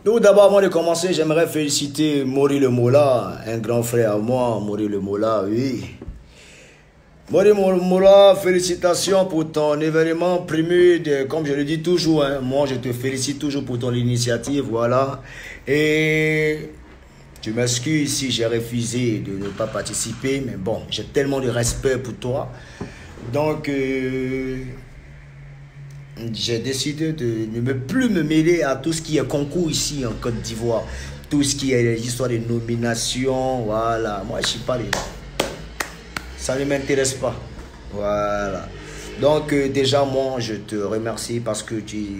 Tout d'abord, avant de commencer, j'aimerais féliciter Mori Le Mola, un grand frère à moi, Mori Le Mola, oui. Mori Le Mola, félicitations pour ton événement primé, comme je le dis toujours, hein, moi je te félicite toujours pour ton initiative, voilà. Et tu m'excuses si j'ai refusé de ne pas participer, mais bon, j'ai tellement de respect pour toi. Donc, j'ai décidé de ne plus me mêler à tout ce qui est concours ici en Côte d'Ivoire. Tout ce qui est les histoires de nomination, voilà. Moi, je ne suis pas les... Ça ne m'intéresse pas. Voilà. Donc, déjà, moi, je te remercie parce que tu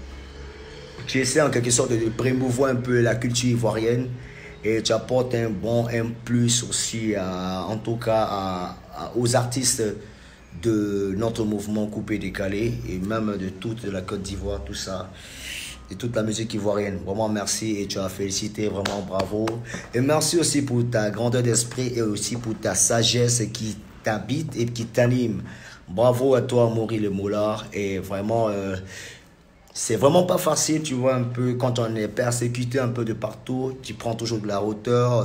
essaies en quelque sorte de promouvoir un peu la culture ivoirienne et tu apportes un plus aussi, en tout cas, aux artistes de notre mouvement coupé décalé et même de toute la Côte d'Ivoire, tout ça, et toute la musique ivoirienne. Vraiment merci et tu as félicité, vraiment bravo. Et merci aussi pour ta grandeur d'esprit et aussi pour ta sagesse qui t'habite et qui t'anime. Bravo à toi, Mori Le Mola. Et vraiment, c'est vraiment pas facile, tu vois, un peu quand on est persécuté un peu de partout, tu prends toujours de la hauteur.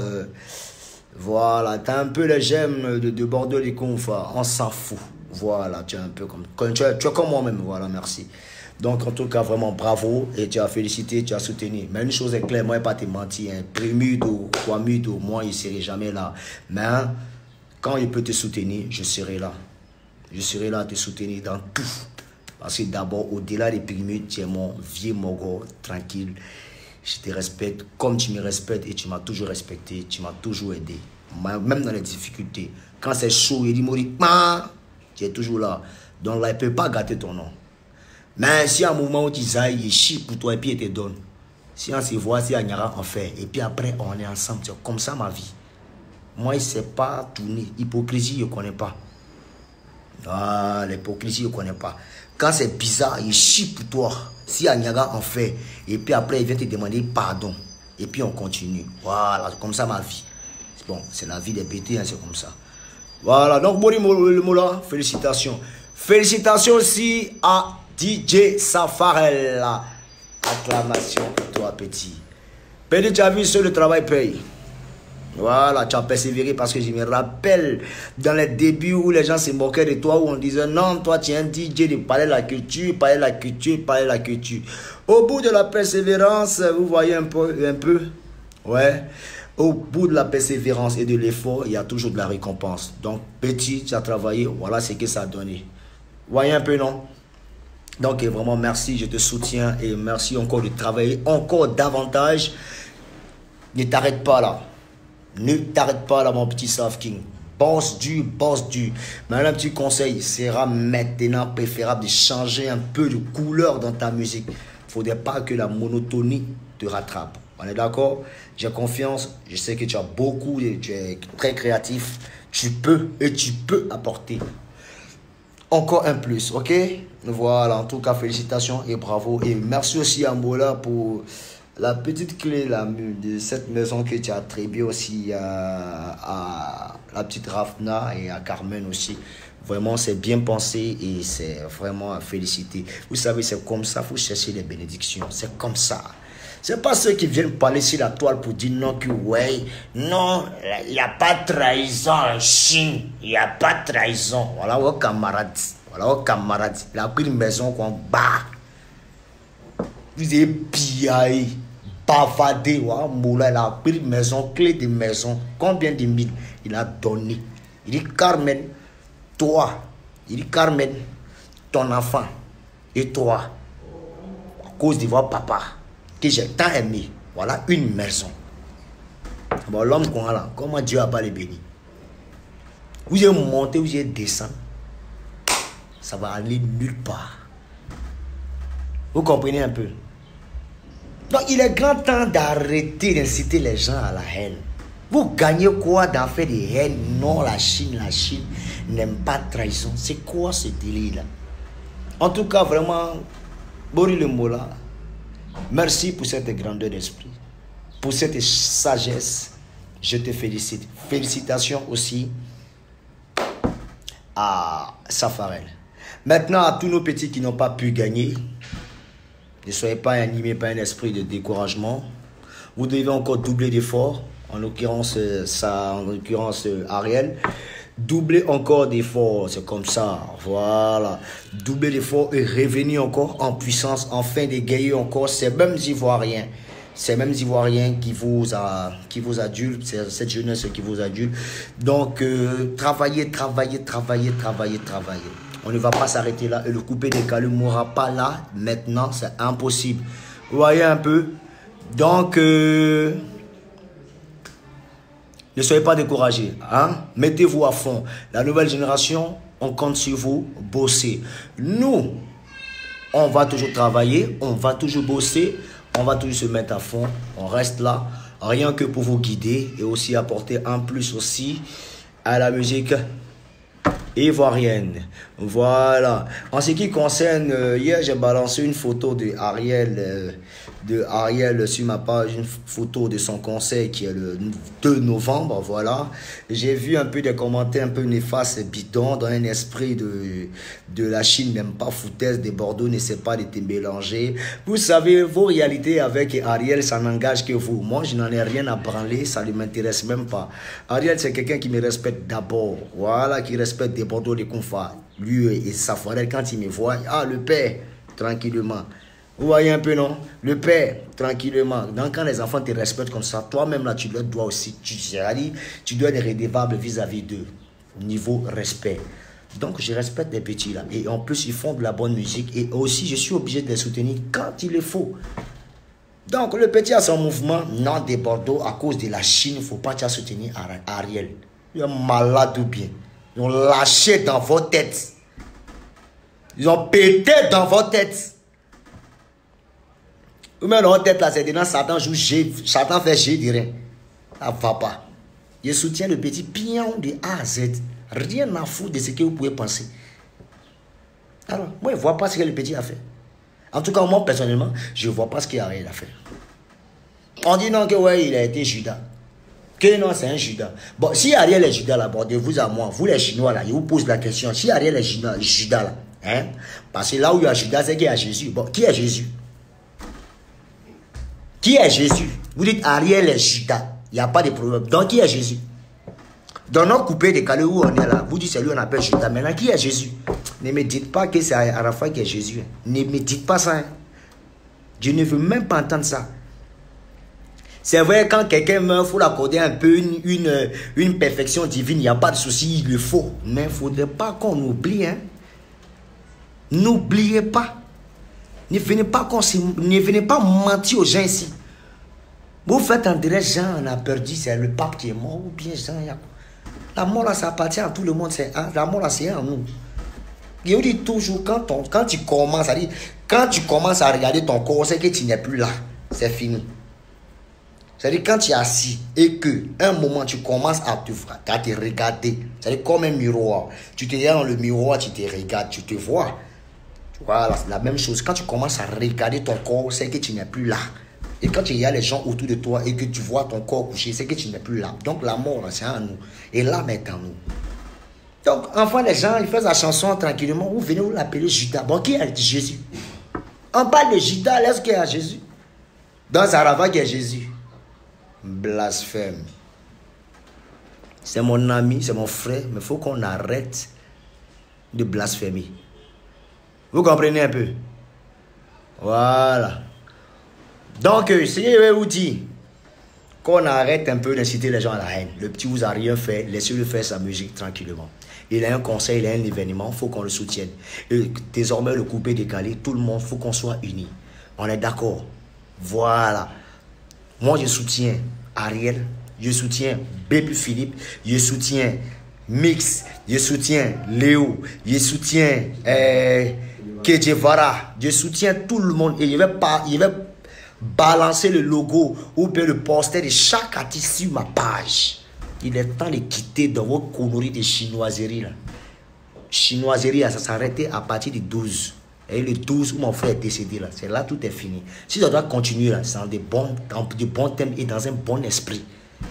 Voilà, tu as un peu les gemmes de Bordeaux les Confa, on s'en fout. Voilà, tu es un peu tu es comme moi-même, voilà, merci. Donc, en tout cas, vraiment bravo et tu as félicité, tu as soutenu. Mais une chose est claire, moi, je ne vais pas te mentir, hein, Prémudo, Kwamudo, moi, je ne serai jamais là. Mais quand il peut te soutenir, je serai là. Je serai là à te soutenir dans tout. Parce que d'abord, au-delà des Prémudes, tu es mon vieux mogo, tranquille. Je te respecte comme tu me respectes et tu m'as toujours respecté, tu m'as toujours aidé. Même dans les difficultés. Quand c'est chaud, il dit, Mori, tu es toujours là. Donc là, il ne peut pas gâter ton nom. Mais si à un moment où tu zailles, il chie pour toi et puis il te donne. Si on se voit, si on ira en fait. Et puis après, on est ensemble. C'est comme ça ma vie. Moi, il ne sait pas tourner. Hypocrisie, je ne connais pas. Ah, l'hypocrisie, je ne connais pas. Quand c'est bizarre, il chie pour toi. Si Agnaga en fait, et puis après, il vient te demander pardon. Et puis on continue. Voilà, c'est comme ça ma vie. Bon, c'est la vie des bêtés, hein, c'est comme ça. Voilà, donc Mori Le Mola, félicitations. Félicitations aussi à DJ Safarel. Acclamation pour toi, petit. Petit, tu as vu, seul le travail paye. Voilà, tu as persévéré parce que je me rappelle dans les débuts où les gens se moquaient de toi, où on disait non, toi tu es un DJ de parler de la culture, parler de la culture, parler de la culture. Au bout de la persévérance, vous voyez un peu, ouais, au bout de la persévérance et de l'effort, il y a toujours de la récompense. Donc, petit, tu as travaillé, voilà ce que ça a donné. Vous voyez un peu, non? Donc, vraiment, merci, je te soutiens et merci encore de travailler encore davantage. Ne t'arrête pas là. Ne t'arrête pas là, mon petit South King. Bosse du, bosse du. Mais un petit conseil, sera maintenant préférable de changer un peu de couleur dans ta musique. Il ne faudrait pas que la monotonie te rattrape. On est d'accord? J'ai confiance. Je sais que tu as beaucoup, tu es très créatif. Tu peux apporter encore un plus, ok? Voilà, en tout cas, félicitations et bravo. Et merci aussi à Mola pour la petite clé là, de cette maison que tu as attribuée aussi à la petite Rafna et à Carmen aussi. Vraiment, c'est bien pensé et c'est vraiment à féliciter. Vous savez, c'est comme ça, il faut chercher les bénédictions. C'est comme ça. C'est pas ceux qui viennent parler sur la toile pour dire non, que ouais, non, il n'y a pas de trahison en Chine. Il n'y a pas de trahison. Voilà vos camarades. Voilà vos camarades. Il a pris une maison qu'on bat. Vous avez pillé, bavardé. Moula, il a pris une maison, clé de maison. Combien de mille il a donné? Il dit Carmen, toi. Il dit Carmen, ton enfant. Et toi, à cause de votre papa, que j'ai tant aimé, voilà une maison. Bon, l'homme qu'on a là, comment Dieu a pas les béni? Vous allez monter, vous allez descendre. Ça va aller nulle part. Vous comprenez un peu? Donc, il est grand temps d'arrêter d'inciter les gens à la haine. Vous gagnez quoi d'en faire des haines? Non, la Chine n'aime pas de trahison. C'est quoi ce délire-là? En tout cas, vraiment, Mori Le Mola, merci pour cette grandeur d'esprit, pour cette sagesse. Je te félicite. Félicitations aussi à Safarel. Maintenant, à tous nos petits qui n'ont pas pu gagner, Ne soyez pas animés par un esprit de découragement. Vous devez encore doubler d'efforts. En l'occurrence, Ariel. Doubler encore d'efforts, c'est comme ça. Voilà. Doubler d'efforts et revenir encore en puissance, afin d'égayer encore ces mêmes Ivoiriens. Ces mêmes Ivoiriens qui vous adulent, cette jeunesse qui vous adulte. Donc, travaillez. On ne va pas s'arrêter là. Et le coupé décalé ne mourra pas là. Maintenant, c'est impossible. Vous voyez un peu? Donc, ne soyez pas découragés. Hein? Mettez-vous à fond. La nouvelle génération, on compte sur vous. Bossez. Nous, on va toujours travailler. On va toujours bosser. On va toujours se mettre à fond. On reste là. Rien que pour vous guider. Et aussi apporter un plus aussi à la musique ivoirienne. Voilà. En ce qui concerne, hier j'ai balancé une photo de Ariel sur ma page, une photo de son concert qui est le 2 novembre, voilà. J'ai vu un peu des commentaires un peu néfastes, bidons, dans un esprit de la Chine, n'aime pas foutaise, de Bordeaux, ne sait pas de te mélanger. Vous savez, vos réalités avec Ariel, ça n'engage que vous. Moi, je n'en ai rien à branler, ça ne m'intéresse même pas. Ariel, c'est quelqu'un qui me respecte d'abord, voilà, qui respecte des Bordeaux, des confrères. Lui et sa forêt, quand il me voit, ah, le père, tranquillement. Vous voyez un peu, non? Le père, tranquillement. Donc, quand les enfants te respectent comme ça, toi-même, là, tu leur dois aussi, tu dois être redevable vis-à-vis d'eux. Niveau respect. Donc, je respecte les petits, là. Et en plus, ils font de la bonne musique. Et aussi, je suis obligé de les soutenir quand il le faut. Donc, le petit a son mouvement, non, des Bordeaux, à cause de la Chine, il ne faut pas te soutenir Ariel. Il est malade ou bien. Ils ont lâché dans vos têtes. Ils ont pété dans vos têtes. Ou même dans votre tête là, c'est dedans, Satan joue G, Satan fait G de rien. Ça ne va pas. Je soutiens le petit pion de A à Z. Rien à foutre de ce que vous pouvez penser. Alors, moi, je ne vois pas ce que le petit a fait. En tout cas, moi, personnellement, je ne vois pas ce qu'il a fait. On dit non que ouais, il a été Judas. Que non, c'est un Judas. Bon, si Ariel est Judas là, bon, de vous à moi, vous les Chinois là, je vous pose la question. Si Ariel est Judas là, hein, parce que là où il y a Judas, c'est qu'il y a Jésus. Bon, qui est Jésus? Qui est Jésus? Vous dites Ariel est Judas. Il n'y a pas de problème. Donc, qui est Jésus? Dans notre coupé décalé où on est là, vous dites c'est lui on appelle Judas. Maintenant, qui est Jésus? Ne me dites pas que c'est Arafat qui est Jésus. Ne me dites pas ça. Hein. Je ne veux même pas entendre ça. C'est vrai, quand quelqu'un meurt, il faut l'accorder un peu une perfection divine. Il n'y a pas de souci, il le faut. Mais il ne faudrait pas qu'on oublie. Hein. N'oubliez pas. Ne venez pas mentir aux gens ici. Vous faites en direct, Jean, on a perdu, c'est le pape qui est mort, ou bien Jean, la mort là, ça appartient à tout le monde, la mort là, c'est en nous. Je vous dis toujours, quand tu commences à regarder ton corps, c'est que tu n'es plus là, c'est fini. C'est-à-dire quand tu es assis et que un moment tu commences à te regarder, c'est-à-dire comme un miroir, tu te regardes dans le miroir, tu te regardes, tu te vois. Voilà, c'est la même chose. Quand tu commences à regarder ton corps, c'est que tu n'es plus là. Et quand il y a les gens autour de toi et que tu vois ton corps couché, c'est que tu n'es plus là. Donc la mort, c'est en nous. Et l'âme est en nous. Donc, enfin, les gens, ils font la chanson tranquillement. Vous venez, vous l'appelez Judas. Bon, qui est Jésus? On parle de Judas, est-ce qu'il y a Jésus? Dans Zarava, il y a Jésus. Blasphème. C'est mon ami, c'est mon frère, mais il faut qu'on arrête de blasphémer. Vous comprenez un peu? Voilà. Donc, ce que je vais vous dire, qu'on arrête un peu d'inciter les gens à la haine. Le petit vous a rien fait, laissez-le faire sa musique tranquillement. Il a un conseil, il a un événement, il faut qu'on le soutienne. Et désormais, le coupé décalé, tout le monde, il faut qu'on soit unis. On est d'accord. Voilà. Moi, je soutiens Ariel, je soutiens Baby Philippe, je soutiens Mix, je soutiens Léo, je soutiens Kedjevara, je soutiens tout le monde. Et je vais balancer le logo ou bien le poster de chaque artiste sur ma page. Il est temps de quitter dans vos conneries de chinoiserie là. Chinoiserie, ça s'arrêtait à partir du 12. Et le 12 où mon frère est décédé là, c'est là tout est fini. Si ça doit continuer là, c'est dans de bons thèmes et dans un bon esprit.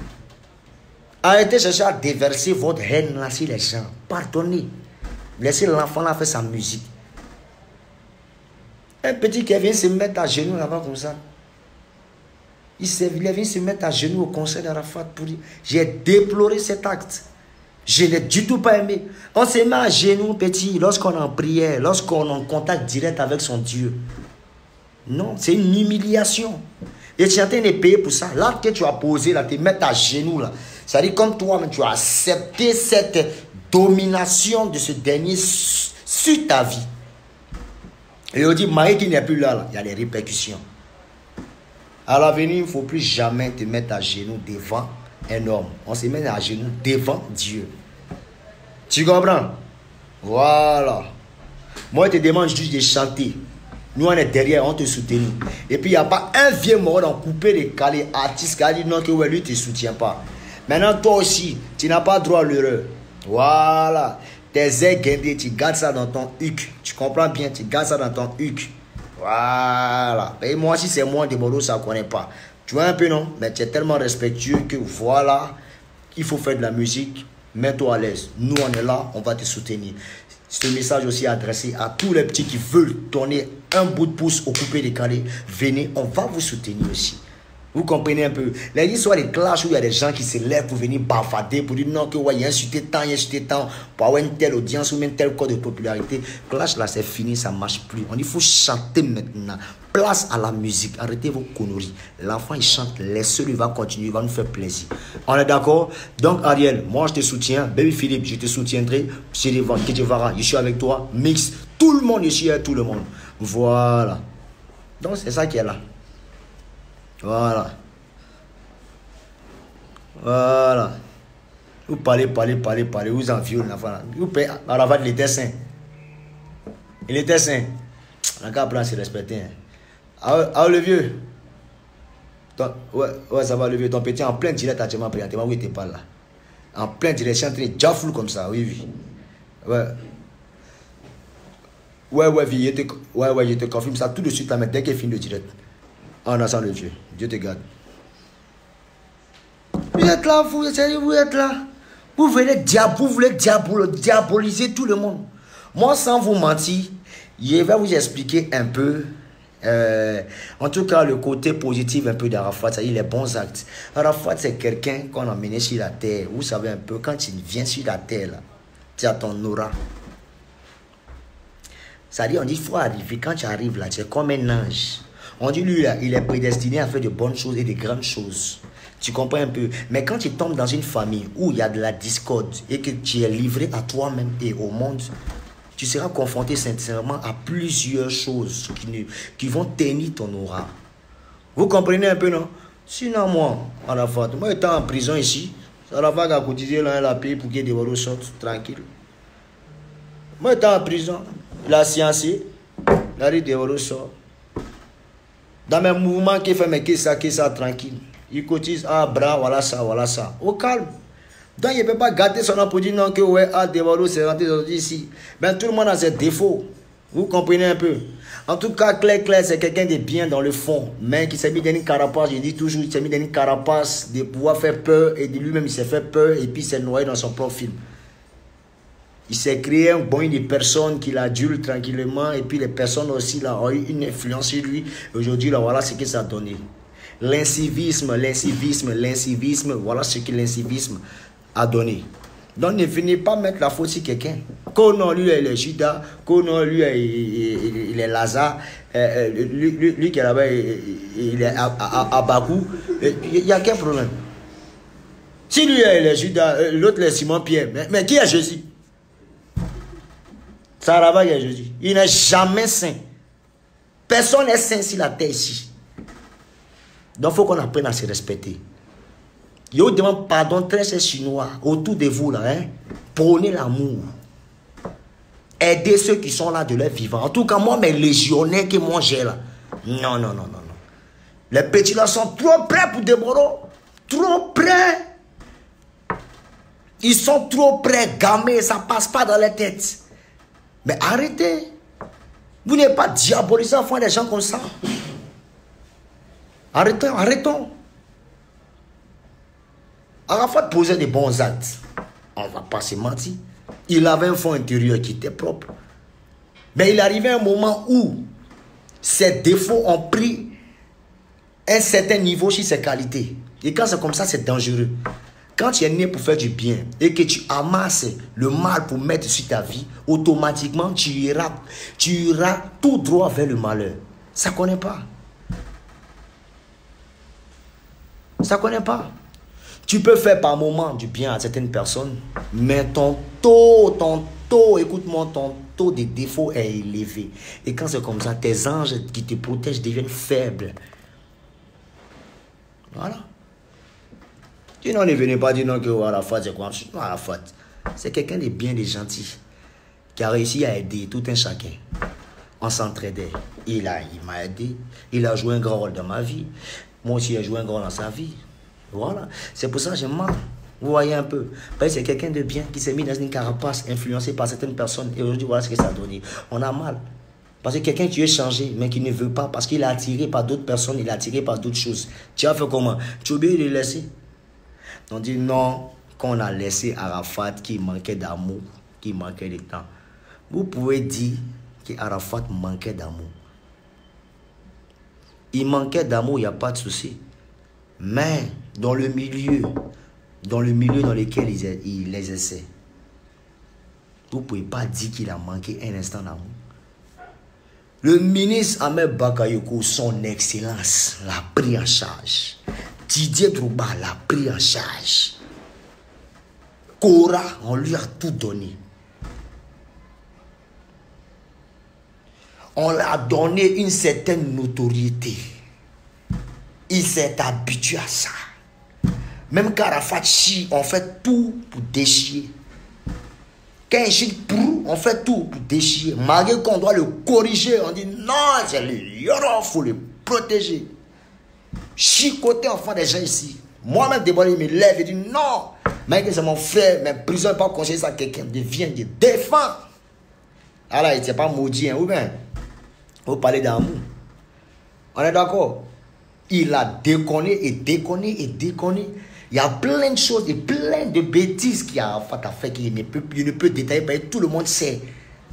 Arrêtez de chercher à déverser votre haine là sur les gens. Pardonnez. Laissez l'enfant là faire sa musique. Un petit qui vient se mettre à genoux là-bas comme ça. Il vient se mettre à genoux au conseil d'Arafat pour dire, j'ai déploré cet acte. Je n'ai du tout pas aimé. On se met à genoux, petit, lorsqu'on est en prière, lorsqu'on est en contact direct avec son Dieu. Non, c'est une humiliation. Et tu es en train de payer pour ça. L'acte que tu as posé, là, te mettre à genoux, là. C'est-à-dire comme toi, tu as accepté cette domination de ce dernier sur ta vie. Et on dit, Marie qui n'est plus là, il y a des répercussions. À l'avenir, il ne faut plus jamais te mettre à genoux devant un homme. On se met à genoux devant Dieu. Tu comprends? Voilà. Moi, je te demande juste de chanter. Nous, on est derrière, on te soutient. Et puis, il n'y a pas un vieux mort dans coupé de calé artiste qui a dit non, que ouais, lui, ne te soutient pas. Maintenant, toi aussi, tu n'as pas droit à l'erreur. Voilà. Tes ailes guindées, tu gardes ça dans ton huc. Tu comprends bien, tu gardes ça dans ton huc. Voilà. Et moi, si c'est moi, de Bordeaux, ça ne connaît pas. Tu vois un peu, non? Mais tu es tellement respectueux que voilà, il faut faire de la musique. Mets-toi à l'aise. Nous, on est là, on va te soutenir. Ce message aussi adressé à tous les petits qui veulent donner un bout de pouce au coupé décalé. Venez, on va vous soutenir aussi. Vous comprenez un peu? Là, il y a des clashs où il y a des gens qui se lèvent pour venir bavarder, pour dire non, que ouais, il y a insulté tant, pour avoir une telle audience ou même tel code de popularité. Clash là, c'est fini, ça ne marche plus. On dit, il faut chanter maintenant. Place à la musique. Arrêtez vos conneries. L'enfant, il chante, laissez-le, il va continuer, il va nous faire plaisir. On est d'accord? Donc, Ariel, moi, je te soutiens. Baby Philippe, je te soutiendrai. Kedjevara, je suis avec toi. Mix, tout le monde, je suis avec tout le monde. Voilà. Donc, c'est ça qui est là. Voilà. Voilà. Vous parlez. Vous en violez l'enfant. Vous payez. Arafat, il était saint. Il était saint. On n'a qu'à apprendre à se respecter. Ah, le vieux. Ouais, ça va, le vieux. Ton petit en plein direct, actuellement, présentement, où il n'était pas là. En plein direct, je suis en train de jaffoule comme ça, oui. Ouais. Ouais, je te confirme ça tout de suite, là, mais dès qu'il finit le direct. On a ça, le vieux. Dieu te garde. Vous êtes là, vous êtes là. Vous voulez diaboliser tout le monde. Moi, sans vous mentir, je vais vous expliquer un peu, en tout cas, le côté positif un peu d'Arafat, c'est-à-dire les bons actes. Arafat, c'est quelqu'un qu'on a mené sur la terre. Vous savez un peu, quand il vient sur la terre, là, tu as ton aura. C'est-à-dire, on dit, il faut arriver. Quand tu arrives là, tu es comme un ange. On dit, lui, là, il est prédestiné à faire de bonnes choses et de grandes choses. Tu comprends un peu? Mais quand tu tombes dans une famille où il y a de la discorde et que tu es livré à toi-même et au monde, tu seras confronté sincèrement à plusieurs choses qui vont tenir ton aura. Vous comprenez un peu, non? Sinon, moi, étant en prison ici, ça va cotiser là, la paye pour que des volos sortent tranquille. Moi, étant en prison, la science, la rue des volos sort. Dans mes mouvements qui fait mais qui ça tranquille. Il cotise, bras, voilà ça. Au calme. Donc il ne peut pas gâter son nom pour dire non que ouais, Devalo c'est rentré ici. Ben tout le monde a ses défauts. Vous comprenez un peu. En tout cas, Claire, c'est quelqu'un de bien dans le fond. Mais qui s'est mis dans une carapace, je dis toujours, il s'est mis dans une carapace de pouvoir faire peur. Et de lui-même, il s'est fait peur et puis il s'est noyé dans son propre film. Il s'est créé un bon de personnes qui l'adulent tranquillement. Et puis les personnes aussi là, ont eu une influence sur lui. Aujourd'hui, là, voilà ce que ça a donné. L'incivisme, voilà ce que l'incivisme a donné. Donc ne venez pas mettre la faute sur quelqu'un. Qu'on non, lui, il est Judas. Qu'on non, lui, il est Lazare. Lui qui est là-bas, il est à Bakou. Il n'y a qu'un problème. Si lui, il est Judas, l'autre, est Simon Pierre. Mais qui est Jésus? Ça là-bas, il y a Jésus. Il n'est jamais saint. Personne n'est saint sur la terre ici. Donc, il faut qu'on apprenne à se respecter. Je vous demande pardon très cher chinois autour de vous là. Hein? Prenez l'amour. Aidez ceux qui sont là de leur vivant. En tout cas, moi, mes légionnaires que moi j'ai là. Non. Les petits là sont trop près pour déborder. Trop près. Ils sont trop près, gamés. Ça passe pas dans les têtes. Mais arrêtez. Vous n'êtes pas diabolisé à faire des gens comme ça. Arrêtons. Arafat posait des bons actes. On ne va pas se mentir. Il avait un fond intérieur qui était propre. Mais il arrivait un moment où Ses défauts ont pris un certain niveau sur ses qualités. Et quand c'est comme ça, c'est dangereux. Quand tu es né pour faire du bien et que tu amasses le mal pour mettre sur ta vie, automatiquement, tu iras tout droit vers le malheur. Ça ne connaît pas. Ça ne connaît pas. Tu peux faire par moment du bien à certaines personnes, mais ton taux, écoute-moi, ton taux de défaut est élevé. Et quand c'est comme ça, tes anges qui te protègent deviennent faibles. Voilà. Tu n'en es venu pas dire non que Arafat c'est quoi? Non, Arafat, c'est quelqu'un de bien, de gentil, qui a réussi à aider tout un chacun. On s'entraidait. Il m'a aidé. Il a joué un grand rôle dans ma vie. Moi aussi, j'ai joué un grand rôle dans sa vie. Voilà. C'est pour ça que j'aime mal. Vous voyez un peu. Parce que c'est quelqu'un de bien qui s'est mis dans une carapace, influencé par certaines personnes. Et aujourd'hui, voilà ce que ça a donné. On a mal. Parce que quelqu'un qui est changé, mais qui ne veut pas, parce qu'il est attiré par d'autres personnes, il est attiré par d'autres choses. Tu as fait comment? Tu as oublié de le laisser. On dit non, qu'on a laissé Arafat qui manquait d'amour, qui manquait de temps. Vous pouvez dire qu'Arafat manquait d'amour. Il manquait d'amour, il n'y a pas de souci. Mais dans le milieu dans lequel il exerçait, vous ne pouvez pas dire qu'il a manqué un instant d'amour. Le ministre Ahmed Bakayoko, son excellence, l'a pris en charge. Didier Drogba l'a pris en charge. Cora, on lui a tout donné. On lui a donné une certaine notoriété. Il s'est habitué à ça. Même qu'Arafat chie, on fait tout pour déchirer. Quand il chie pour, on fait tout pour déchirer. Malgré qu'on doit le corriger, on dit non, c'est le yoro, il faut le protéger. Chicoter enfant des gens ici. Moi-même, d'abord, il me lève et dit non. Mais c'est mon frère, mais prison n'est pas conseiller ça à quelqu'un. Devient, il défend. Alors, il n'était pas maudit, hein, ou bien? Vous parlez d'amour. On est d'accord? Il a déconné et déconné et déconné. Il y a plein de choses et plein de bêtises qu'il a fait qu'il ne peut détailler parce que tout le monde sait.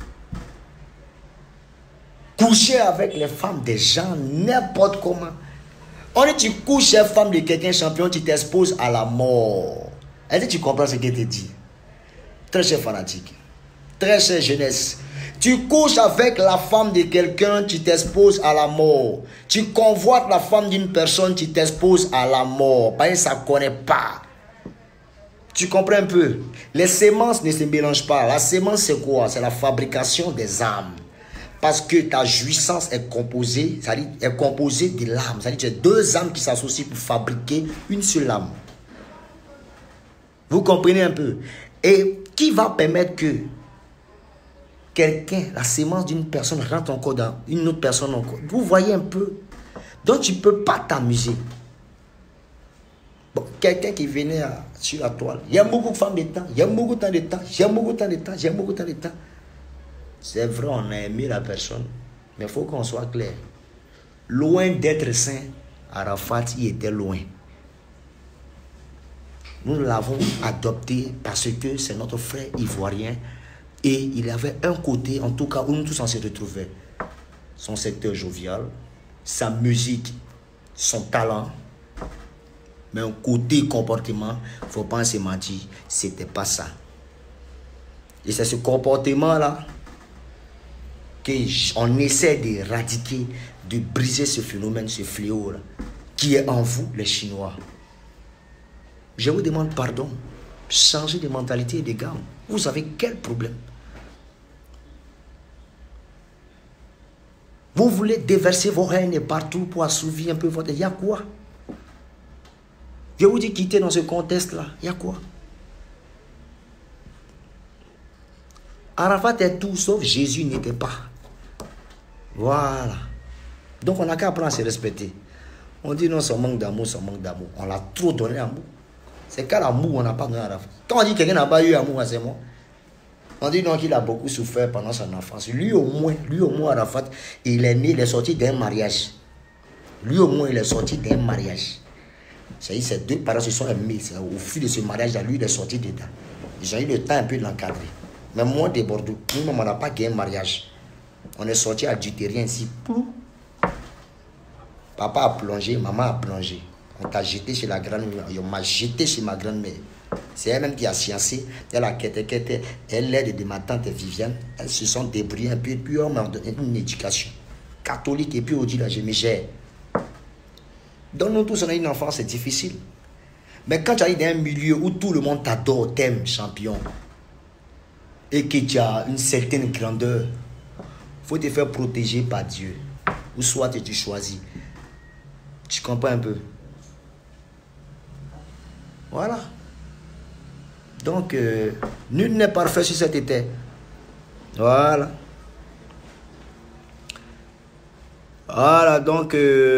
Coucher avec les femmes des gens, n'importe comment. On dit tu couches avec la femme de quelqu'un champion, tu t'exposes à la mort. Est-ce que tu comprends ce qu'il te dit? Très cher fanatique, très chère jeunesse. Tu couches avec la femme de quelqu'un, tu t'exposes à la mort. Tu convoites la femme d'une personne, tu t'exposes à la mort. Parce que ça ne connaît pas. Tu comprends un peu? Les semences ne se mélangent pas. La semence, c'est quoi? C'est la fabrication des âmes. Parce que ta jouissance est composée, est composée de l'âme. C'est-à-dire que tu as deux âmes qui s'associent pour fabriquer une seule âme. Vous comprenez un peu? Et qui va permettre que quelqu'un, la sémence d'une personne rentre encore dans une autre personne encore? Vous voyez un peu? Donc tu ne peux pas t'amuser. Bon, quelqu'un qui venait sur la toile, il y a beaucoup de femmes de temps, il y a beaucoup de temps de temps, il y a beaucoup de temps de temps, il y a beaucoup de temps de temps. C'est vrai, on a aimé la personne, mais il faut qu'on soit clair. Loin d'être saint, Arafat y était loin. Nous l'avons adopté parce que c'est notre frère ivoirien et il avait un côté, en tout cas, où nous tous on se retrouvait. Son secteur jovial, sa musique, son talent, mais un côté comportement, il ne faut pas se mentir, c'était pas ça. Et c'est ce comportement-là qu'on essaie d'éradiquer, de briser ce phénomène, ce fléau-là, qui est en vous, les Chinois. Je vous demande pardon. Changez de mentalité et de gamme. Vous avez quel problème? Vous voulez déverser vos haines partout pour assouvir un peu votre... Il y a quoi? Je vous dis quitter dans ce contexte-là. Il y a quoi? Arafat est tout sauf Jésus n'était pas. Voilà. Donc on n'a qu'à apprendre à se respecter. On dit non, son manque d'amour, son manque d'amour. On l'a trop donné d'amour. C'est qu'à l'amour, on n'a pas donné à Arafat. Quand on dit que quelqu'un n'a pas eu amour, c'est moi. On dit non, qu'il a beaucoup souffert pendant son enfance. Lui au moins, Arafat, il est né, il est sorti d'un mariage. Lui au moins, il est sorti d'un mariage. C'est-à-dire ses deux parents se sont aimés. Au fil de ce mariage-là, lui, il est sorti dedans. Ils ont eu le temps un peu de l'encadrer. Mais moi, de Bordeaux, nous-mêmes, on n'a pas gagné un mariage. On est sorti adultérien ici. Papa a plongé, maman a plongé. On t'a jeté chez la grand-mère. On m'a jeté chez ma grand-mère. C'est elle-même qui a sciencé. Elle a quitté. Elle l'aide de ma tante Viviane. Elles se sont débrouillées un peu. Puis on m'a donné une éducation catholique. Et puis on dit là, je me gère. Donc nous tous, on a une enfance, c'est difficile. Mais quand tu arrives dans un milieu où tout le monde t'adore, t'aime, champion, et que tu as une certaine grandeur, il faut te faire protéger par Dieu. Ou soit tu choisis. Tu comprends un peu? Voilà. Donc, nul n'est parfait sur cette terre. Voilà. Voilà, donc,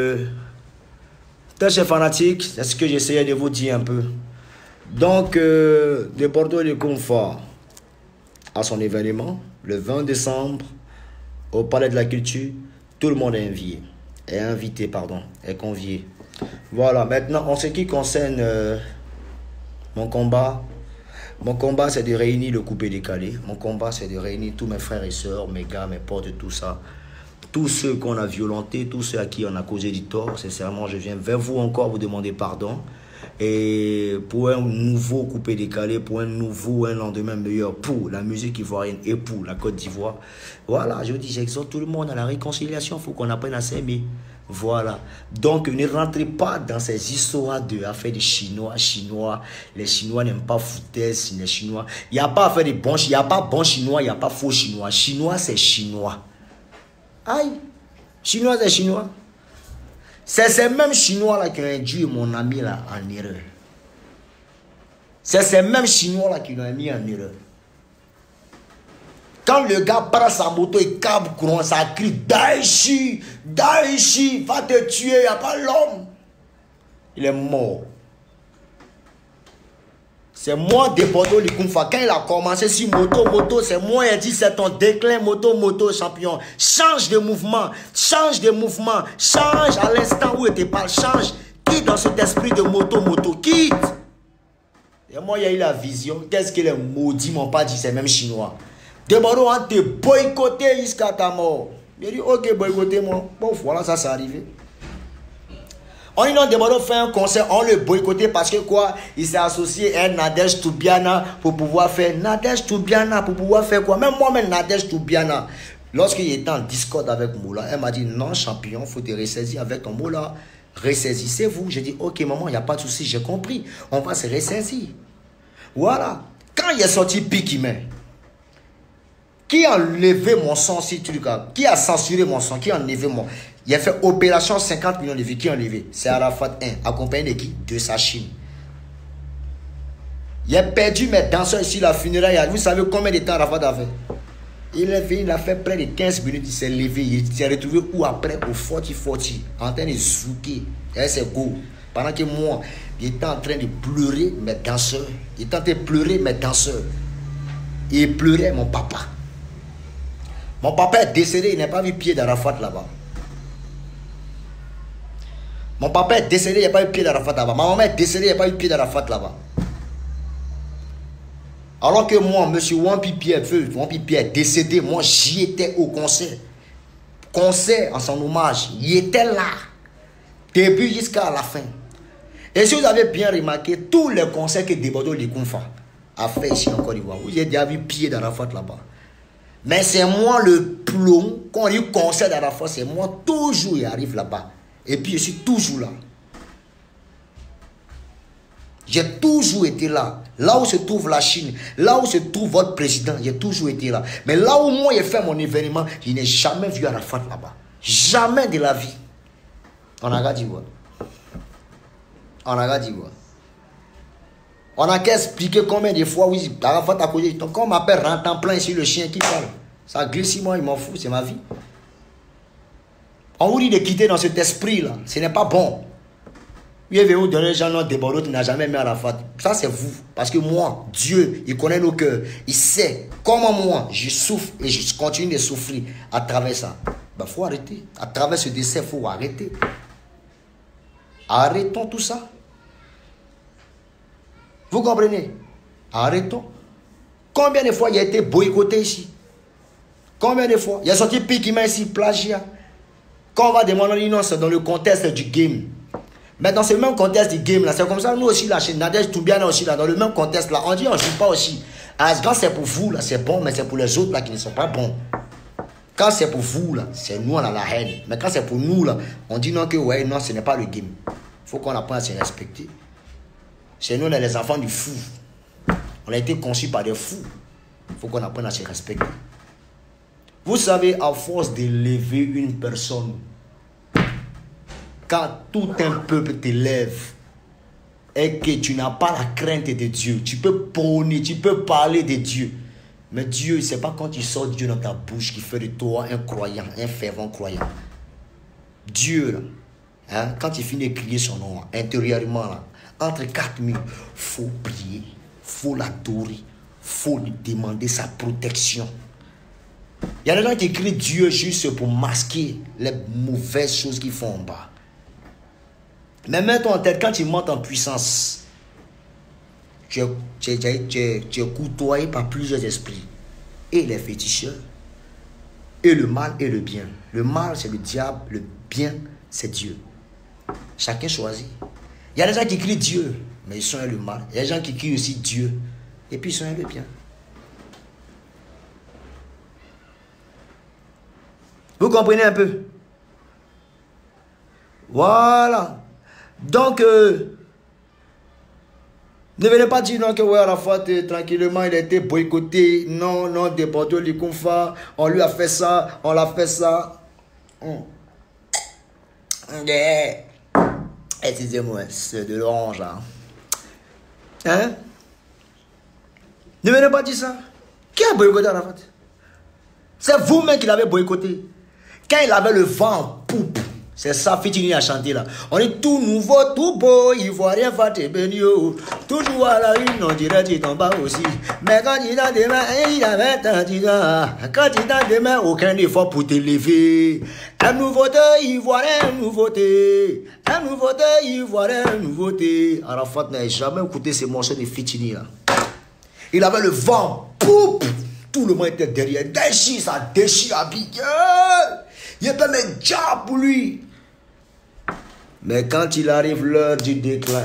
chers fanatiques, c'est ce que j'essayais de vous dire un peu. Donc, de Bordeaux le Confort à son événement, le 20 décembre, au Palais de la Culture, tout le monde est invité, pardon, est convié. Voilà, maintenant, en ce qui concerne mon combat, c'est de réunir le coupé décalé. Mon combat, c'est de réunir tous mes frères et sœurs, mes gars, mes potes et tout ça. Tous ceux qu'on a violentés, tous ceux à qui on a causé du tort, sincèrement, je viens vers vous encore vous demander pardon. Et pour un nouveau coupé décalé, pour un lendemain meilleur, pour la musique ivoirienne et pour la Côte d'Ivoire. Voilà, je vous dis, j'exhorte tout le monde à la réconciliation. Il faut qu'on apprenne à s'aimer. Voilà. Donc, ne rentrez pas dans ces histoires d'affaires de Chinois. Les Chinois n'aiment pas foutaise. Les Chinois. Il n'y a pas affaire de bon. Il n'y a pas bon Chinois, il n'y a pas faux Chinois. Chinois, c'est Chinois. Aïe. Chinois, c'est Chinois. C'est ces mêmes Chinois-là qui ont induit mon ami là en erreur. C'est ces mêmes Chinois-là qui l'ont mis en erreur. Quand le gars prend sa moto et câble courant, ça crie Daichi, Daichi, va te tuer, il n'y a pas l'homme. Il est mort. C'est moi, de Bordeaux, Likunfa. Quand il a commencé sur moto, c'est moi, il a dit c'est ton déclin, moto, champion. Change de mouvement, change à l'instant où il te parle, change. Quitte dans cet esprit de moto, quitte. Et moi, il y a eu la vision. Qu'est-ce que les maudits m'ont pas dit, c'est même chinois. De Bordeaux, on te boycotté jusqu'à ta mort. J'ai dit, ok, boycottez-moi. Bon, voilà, ça, c'est arrivé. On a demandé de faire un concert, on le boycotté parce que quoi? Il s'est associé à Nadej Toubiana pour pouvoir faire quoi? Même moi-même, Nadej Toubiana, lorsqu'il était en discorde avec Moula, elle m'a dit non, champion, il faut te ressaisir avec ton Moula. Ressaisissez-vous. J'ai dit ok, maman, il n'y a pas de souci, j'ai compris. On va se ressaisir. Voilà. Quand il est sorti Pikimé, qui a enlevé mon son si tu regardes? Qui a censuré mon son? Qui a enlevé mon. Il a fait opération 50 millions de vues. Qui a enlevé? C'est Arafat 1, accompagné de qui? De sa Chine. Il a perdu mes danseurs ici, la funéraille. Vous savez combien de temps Arafat a fait? Il est venu, il a fait près de 15 minutes, il s'est levé. Il s'est retrouvé où après? Au 40-40, en train de zouker. Et c'est go. Pendant que moi, il était en train de pleurer mes danseurs. Il était en train de pleurer mes danseurs. Il pleurait mon papa. Mon papa est décédé, il n'a pas vu pied d'Arafat là-bas. Mon papa est décédé, il n'y a pas eu pied d'Arafat là-bas. Ma maman est décédée, il n'y a pas eu pied d'Arafat là-bas. Alors que moi, M. Wampi Pierre est décédé, moi j'y étais au concert. Concert en son hommage, il était là. Début jusqu'à la fin. Et si vous avez bien remarqué, tous les concerts que Debodo Likunfa a fait ici en Côte d'Ivoire, vous avez déjà vu pied d'Arafat là-bas. Mais c'est moi le plomb, quand on dit concert d'Arafat, c'est moi toujours il arrive là-bas. Et puis je suis toujours là. J'ai toujours été là. Là où se trouve la Chine, là où se trouve votre président, j'ai toujours été là. Mais là où moi j'ai fait mon événement, je n'ai jamais vu Arafat là-bas. Jamais de la vie. On a regardé quoi? On a regardé quoi? On a qu'à expliquer combien de fois, oui, Arafat a causé. Donc quand on m'appelle rentre en plein ici, le chien qui parle. Ça glisse sur moi, il m'en fout, c'est ma vie. On vous dit de quitter dans cet esprit-là. Ce n'est pas bon. Il y avait où donner les gens non Debodo qui n'a jamais mis Arafat. Ça, c'est vous. Parce que moi, Dieu, il connaît nos cœurs. Il sait comment moi, je souffre et je continue de souffrir à travers ça. Il faut arrêter. À travers ce décès, il faut arrêter. Arrêtons tout ça. Vous comprenez? Arrêtons. Combien de fois il a été boycotté ici? Combien de fois? Il a sorti Pikimé ici, plagiat. Quand on va demander, on dit non, c'est dans le contexte du game. Mais dans ce même contexte du game, là, c'est comme ça, nous aussi, là, chez Nadège Toubiana aussi, là, dans le même contexte, là, on dit on ne joue pas aussi. Alors, quand c'est pour vous, là, c'est bon, mais c'est pour les autres, là, qui ne sont pas bons. Quand c'est pour vous, là, c'est nous, on a la haine. Mais quand c'est pour nous, là, on dit non, que ouais, non, ce n'est pas le game. Il faut qu'on apprenne à se respecter. Chez nous, on est les enfants du fou. On a été conçus par des fous. Il faut qu'on apprenne à se respecter. Vous savez, à force d'élever une personne, quand tout un peuple t'élève et que tu n'as pas la crainte de Dieu, tu peux prôner, tu peux parler de Dieu. Mais Dieu, ce n'est pas quand tu sors Dieu dans ta bouche qui fait de toi un croyant, un fervent croyant. Dieu, là, hein, quand tu finis de crier son nom, intérieurement, là, entre quatre murs, il faut prier, il faut l'adorer, il faut lui demander sa protection. Il y a des gens qui crient Dieu juste pour masquer les mauvaises choses qu'ils font en bas. Mais mets-toi en tête, quand tu montes en puissance, tu es côtoyé par plusieurs esprits. Et les féticheurs, et le mal et le bien. Le mal, c'est le diable, le bien, c'est Dieu. Chacun choisit. Il y a des gens qui crient Dieu, mais ils sont le mal. Il y a des gens qui crient aussi Dieu, et puis ils sont le bien. Vous comprenez un peu? Voilà. Donc, ne venez pas dire non que ouais, Arafat, tranquillement, il a été boycotté. Non, non, déporté au Likonfa. On lui a fait ça, on l'a fait ça. Excusez-moi, c'est de l'orange, là. Hein? Ne venez pas dire ça. Qui a boycotté Arafat? C'est vous-même qui l'avez boycotté. Quand il avait le vent en poupe, c'est ça, Fitini a chanté là. On est tout nouveau, tout beau, Ivoirien va te bénir. Toujours à la une, on dirait tu t'en bats aussi. Mais quand il a des mains, il avait tant de quand il a des mains, aucun effort pour t'élever. Un nouveauté, Ivoirien, nouveauté. Un nouveauté, Ivoirien, nouveauté. Arafat n'a jamais écouté ces morceaux de Fitini là. Il avait le vent, poupe. Tout le monde était derrière. Déchire, ça déchire à piquer. Il n'y a pas même diable pour lui. Mais quand il arrive l'heure du déclin,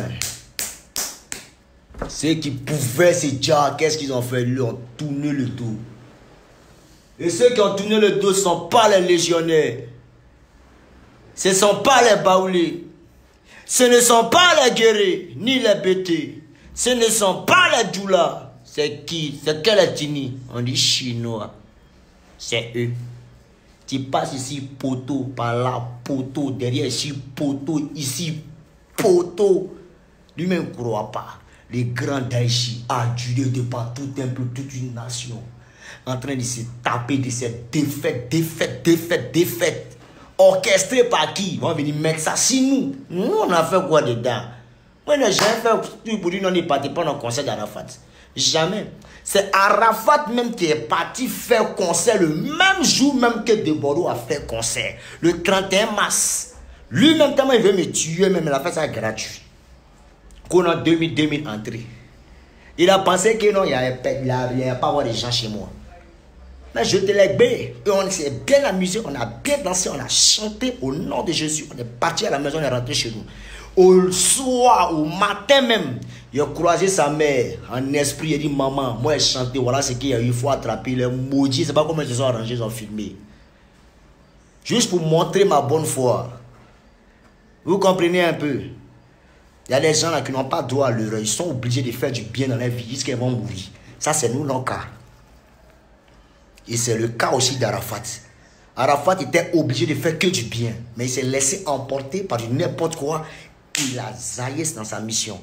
ceux qui pouvaient se dire, qu'est-ce qu'ils ont fait? Ils ont tourné le dos. Et ceux qui ont tourné le dos ne sont pas les légionnaires. Ce ne sont pas les baoulés. Ce ne sont pas les guerriers, ni les bêtés. Ce ne sont pas les doulas. C'est qui? C'est quel ethnie? On dit chinois. C'est eux. Tu passes ici, poteau, par là, poteau, derrière ici, poteau, ici, poteau. Lui-même ne croit pas. Les grands Daïchi, adulés de partout, un peu toute une nation, en train de se taper de cette défaite. Orchestré par qui? On va venir mettre ça si nous. Nous, on a fait quoi dedans? Moi, je n'ai jamais fait pour dire non, il n'est pas dans le concert d'Arafat. Jamais. C'est Arafat même qui est parti faire concert le même jour même que Deborah a fait concert. Le 31 mars. Lui-même, tellement il veut me tuer, même il a fait ça gratuit. Qu'on a 2000 entrées. Il a pensé que non, il n'y a pas avoir des gens chez moi. Mais je te l'ai bé. Et on s'est bien amusé, on a bien dansé, on a chanté au nom de Jésus. On est parti à la maison, on est rentré chez nous. Au soir, au matin même, il a croisé sa mère en esprit. Il a dit, maman, moi, je chantais, voilà ce qu'il y a eu. Il faut attraper les maudits. C'est pas comment ils se sont arrangés, ils ont filmé. Juste pour montrer ma bonne foi. Vous comprenez un peu? Il y a des gens là qui n'ont pas droit à l'heure. Ils sont obligés de faire du bien dans leur vie jusqu'à qu'ils vont mourir. Ça, c'est nous, notre cas. Et c'est le cas aussi d'Arafat. Arafat était obligé de faire que du bien. Mais il s'est laissé emporter par du n'importe quoi. Il a zaillé dans sa mission.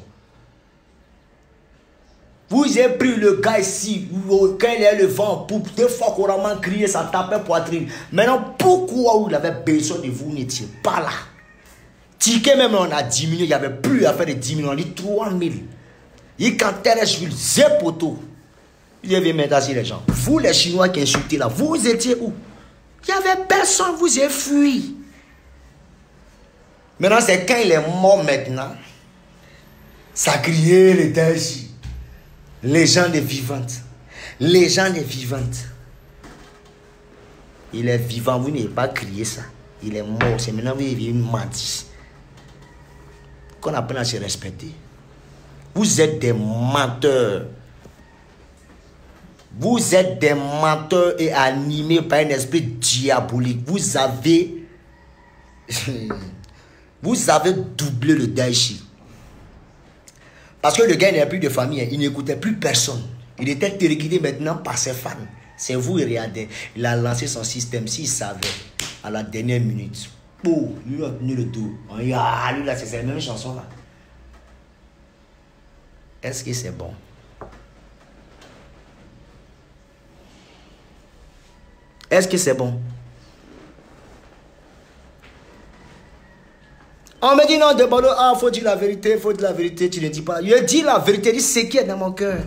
Vous avez pris le gars ici, quand il est le vent en poupe, des fois qu'on a crié, ça tapait poitrine. Maintenant, pourquoi il avait besoin de vous, n'étiez pas là? Ticket même, on a diminué, il n'y avait plus à faire de 10 000, on a dit 3 000. Il cantait je suis zépoteau. Il avait mettre assis les gens. Vous, les Chinois qui insultez là, vous étiez où? Il n'y avait personne, vous avez fui. Maintenant, c'est quand il est mort maintenant, ça criait les Daïchi. Légende vivante. Légende vivante. Il est vivant, vous n'avez pas crié ça. Il est mort. C'est maintenant qu'il vient mentir. Qu'on apprenne à se respecter. Vous êtes des menteurs. Vous êtes des menteurs et animés par un esprit diabolique. Vous avez doublé le Daichi. Parce que le gars n'a plus de famille. Il n'écoutait plus personne. Il était téléguidé maintenant par ses fans. C'est vous, il regardez. Il a lancé son système. S'il savait, à la dernière minute, oh, lui a tenu le dos. Lui là, c'est la même chanson là. Est-ce que c'est bon? Est-ce que c'est bon? On me dit non, de Bordeaux, faut dire la vérité, faut dire la vérité, tu ne dis pas. Je dis la vérité, dis ce qui est dans mon cœur.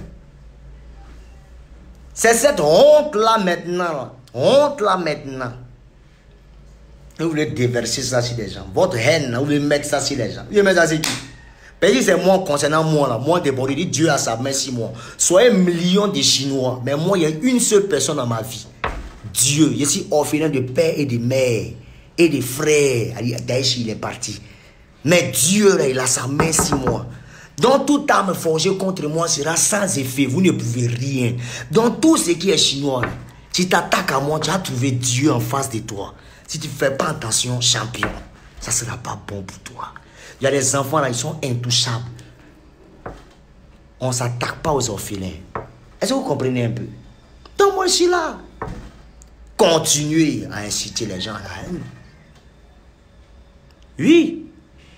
C'est cette honte-là maintenant. Là. Honte-là maintenant. Vous voulez déverser ça sur les gens. Votre haine, vous voulez mettre ça sur les gens. Vous voulez mettre ça sur qui? Parce que c'est moi concernant moi là. Moi, de Bordeaux, dit Dieu a sa main sur moi. Soyez millions de Chinois. Mais moi, il y a une seule personne dans ma vie. Dieu. Je suis orphelin de père et de mère. Et de frères. Daïchi, il est parti. Mais Dieu, là, il a sa main sur moi. Donc, toute arme forgée contre moi sera sans effet. Vous ne pouvez rien. Donc, tout ce qui est chinois, là, si tu t'attaques à moi, tu as trouvé Dieu en face de toi. Si tu ne fais pas attention, champion, ça ne sera pas bon pour toi. Il y a des enfants là, ils sont intouchables. On ne s'attaque pas aux orphelins. Est-ce que vous comprenez un peu? Donc, moi, je suis là. Continuez à inciter les gens à la haine. Oui.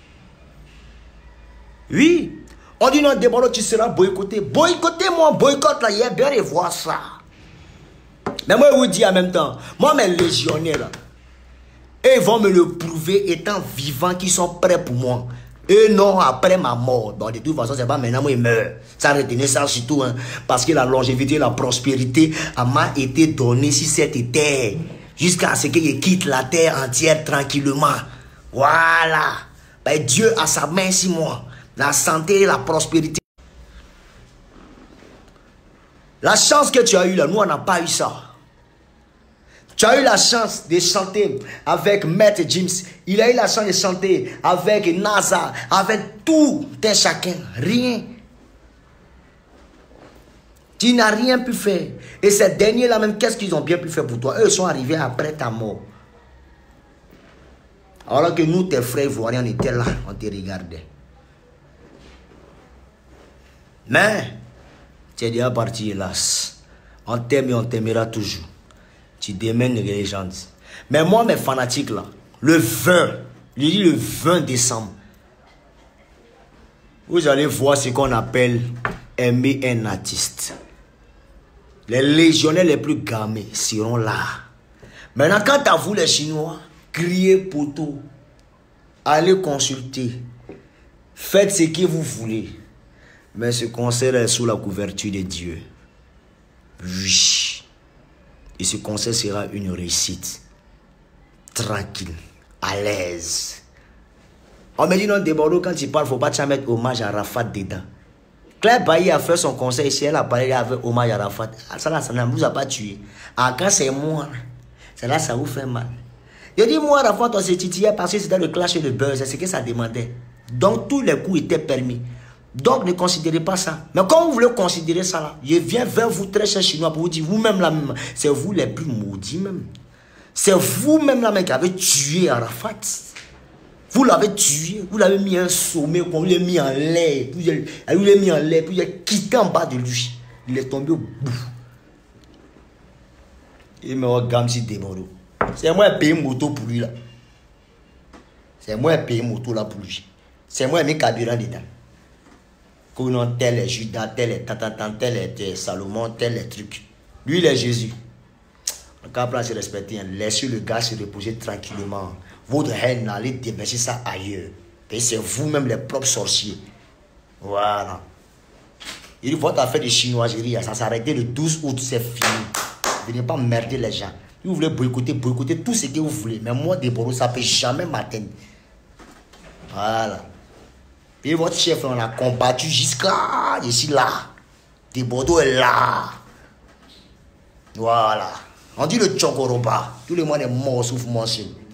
Oui. On dit non, Débolo, tu seras boycotté. Boycottez-moi, boycotte là, il y a bien de voir ça. Mais moi, je vous dis en même temps, moi, mes légionnaires là, ils vont me le prouver étant vivants qu'ils sont prêts pour moi. Et non, après ma mort. Bon, de toute façon, c'est pas maintenant, moi, il meurt. Ça retenez ça surtout, hein, parce que la longévité, la prospérité m'a été donnée sur cette terre. Jusqu'à ce que je quitte la terre entière tranquillement. Voilà. Ben, Dieu a sa main sur moi. La santé et la prospérité. La chance que tu as eue là, nous, on n'a pas eu ça. Tu as eu la chance de chanter avec Maître James. Il a eu la chance de chanter avec NASA, avec tout un chacun. Rien. Tu n'as rien pu faire. Et ces derniers-là même, qu'est-ce qu'ils ont bien pu faire pour toi? Eux sont arrivés après ta mort. Alors que nous, tes frères ivoiriens, on était là, on te regardait. Mais, tu es déjà parti, hélas. On t'aime et on t'aimera toujours. Tu démènes les légendes. Mais moi, mes fanatiques là, le 20, je dis le 20 décembre, vous allez voir ce qu'on appelle aimer un artiste. Les légionnaires les plus gamés seront là. Maintenant, quant à vous les Chinois, criez poteau, allez consulter, faites ce que vous voulez. Mais ce concert est sous la couverture de Dieu. Oui. Et ce concert sera une réussite. Tranquille, à l'aise. On me dit non, Débordou, quand tu parles, il ne faut pas te mettre hommage à Arafat dedans. Claire Bailly a fait son concert ici, elle a parlé avec hommage à Arafat. Ça ne vous a pas tué. Ah, quand c'est moi, c'est là ça vous fait mal. Je dis, moi, Arafat, on s'est titillé parce que c'était le clash et le buzz, c'est ce que ça demandait. Donc, tous les coups étaient permis. Donc, ne considérez pas ça. Mais quand vous voulez considérer ça, là, je viens vers vous, très chers Chinois, pour vous dire, vous-même, là, c'est vous les plus maudits, même. C'est vous-même, là, qui avez tué Arafat. Vous l'avez tué, vous l'avez mis un sommet, vous l'avez mis en l'air, vous l'avez mis en l'air, puis vous l'avez quitté en bas de lui. Il est tombé au bout. Il me regarde si Débordou. C'est moi qui paye moto pour lui, là. C'est moi qui paye moto, là, pour lui. C'est moi qui mets carburant dedans. Tel est Judas, tel est Tatan, tel est Salomon, tel est truc. Lui, il est Jésus. Le cas se respecter, laissez le gars se reposer tranquillement. Votre haine, allez déverser ça ailleurs. Et c'est vous-même les propres sorciers. Voilà. Il dit, votre affaire de chinoiserie, ça s'est arrêté le 12 août, c'est fini. Venez pas merder les gens. Si vous voulez boycotter tout ce que vous voulez. Mais moi, Débordou, ça ne peut jamais m'atteindre. Voilà. Et votre chef, on a combattu jusqu'à... Je suis là. Débordou est là. Voilà. On dit le Tchokoroba. Tout le monde est mort sauf moi seul.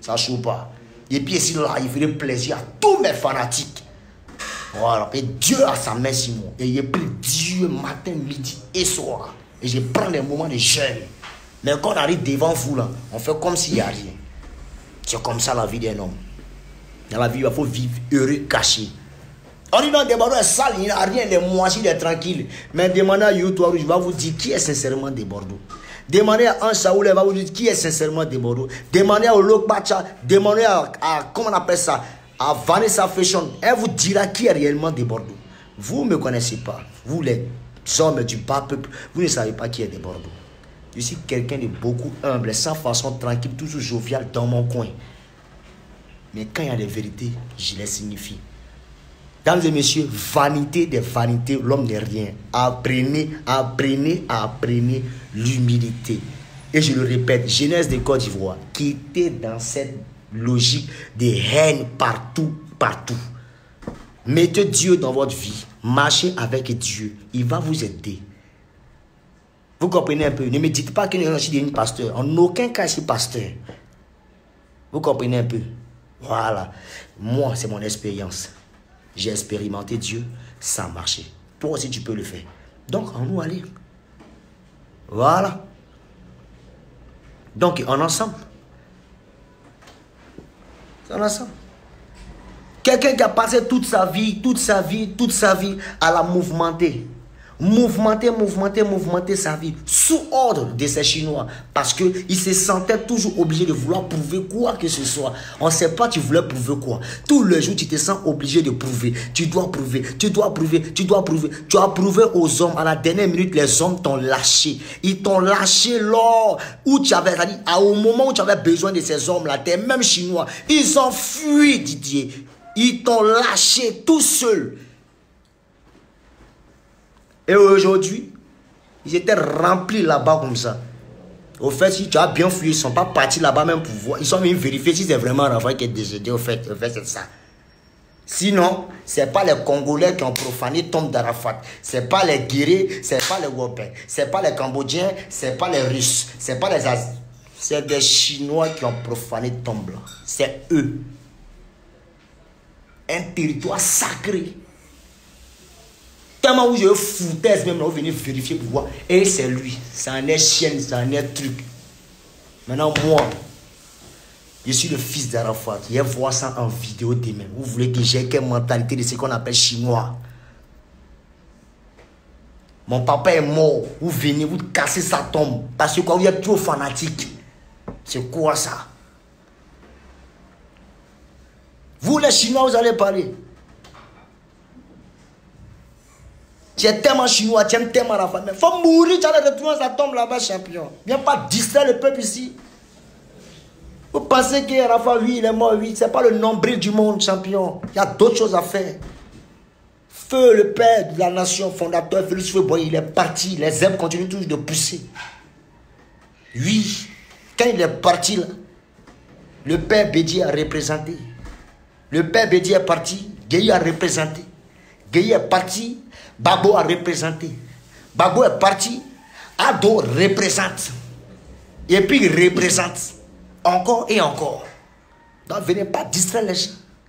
Ça ne chauffe pas. Et puis ici, là, il ferait plaisir à tous mes fanatiques. Voilà. Et Dieu a sa main sur moi. Et il prie Dieu matin, midi et soir. Et je prends des moments de jeûne. Mais quand on arrive devant vous, là, on fait comme s'il n'y a rien. C'est comme ça la vie d'un homme. Dans la vie, il faut vivre heureux, caché. On dit non, Bordeaux est sale, il n'y a rien, les moitiés, il est tranquille. Mais demandez à YouTube, je vais vous dire qui est sincèrement de Bordeaux. Demandez à un Saoul, il va vous dire qui est sincèrement de Bordeaux. Demandez à Olokbacha, demandez à, comment on appelle ça, à Vanessa Fashion. Elle vous dira qui est réellement de Bordeaux. Vous ne me connaissez pas. Vous, les hommes du bas peuple, vous ne savez pas qui est de Bordeaux. Je suis quelqu'un de beaucoup humble, sans façon tranquille, toujours jovial dans mon coin. Mais quand il y a des vérités, je les signifie. Mesdames et messieurs, vanité des vanités, l'homme n'est rien. Apprenez, apprenez, apprenez l'humilité. Et je le répète, jeunesse de Côte d'Ivoire, qui était dans cette logique de haine partout, partout. Mettez Dieu dans votre vie. Marchez avec Dieu. Il va vous aider. Vous comprenez un peu? Ne me dites pas que je suis devenu pasteur. En aucun cas, je suis pasteur. Vous comprenez un peu? Voilà. Moi, c'est mon expérience. J'ai expérimenté Dieu, ça a marché. Toi aussi, tu peux le faire. Donc, en nous aller. Voilà. Donc, en ensemble. En ensemble. Quelqu'un qui a passé toute sa vie à la mouvementer. Mouvementer sa vie sous ordre de ces Chinois. Parce qu'ils se sentaient toujours obligés de vouloir prouver quoi que ce soit. On ne sait pas tu voulais prouver quoi. Tout le jour, tu te sens obligé de prouver. Tu dois prouver, tu dois prouver, tu dois prouver. Tu as prouvé aux hommes. À la dernière minute, les hommes t'ont lâché. Ils t'ont lâché lors où tu avais, c'est-à-dire, au moment où tu avais besoin de ces hommes-là, tes mêmes Chinois, ils ont fui, Didier. Ils t'ont lâché tout seuls. Et aujourd'hui, ils étaient remplis là-bas comme ça. Au fait, si tu as bien fui, ils ne sont pas partis là-bas même pour voir. Ils sont venus vérifier si c'est vraiment Raphaël qui est décédé. Au fait c'est ça. Sinon, ce n'est pas les Congolais qui ont profané Tombe d'Arafat. Ce n'est pas les Guérés, ce n'est pas les Wopens, ce n'est pas les Cambodgiens, ce n'est pas les Russes, ce n'est pas les Asiatiques. C'est des Chinois qui ont profané Tombe là. C'est eux. Un territoire sacré. Tellement où je foutais même là, vous venez vérifier pour voir. Et c'est lui. Ça en est chienne, ça en est truc. Maintenant, moi, je suis le fils d'Arafat. Je vais voir ça en vidéo demain. Vous voulez que j'ai quelle mentalité de ce qu'on appelle chinois? Mon papa est mort. Vous venez, vous cassez sa tombe. Parce que quand vous êtes trop fanatique. C'est quoi ça? Vous les Chinois, vous allez parler. Tu es tellement chinois, tu aimes tellement la famille. Il faut mourir, tu allais retrouver sa tombe là-bas, champion. Viens pas distraire le peuple ici. Vous pensez que Rafa, oui, il est mort, oui. Ce n'est pas le nombril du monde, champion. Il y a d'autres choses à faire. Feu, le père de la nation, fondateur, Félix Houphouët-Boigny, il est parti. Les herbes continuent toujours de pousser. Oui, quand il est parti, là, le père Bédier a représenté. Le père Bédier est parti, Gueye a représenté. Gueye est parti, Babo a représenté. Babo est parti, Ado représente. Et puis il représente. Encore et encore. Donc venez pas distraire les gens.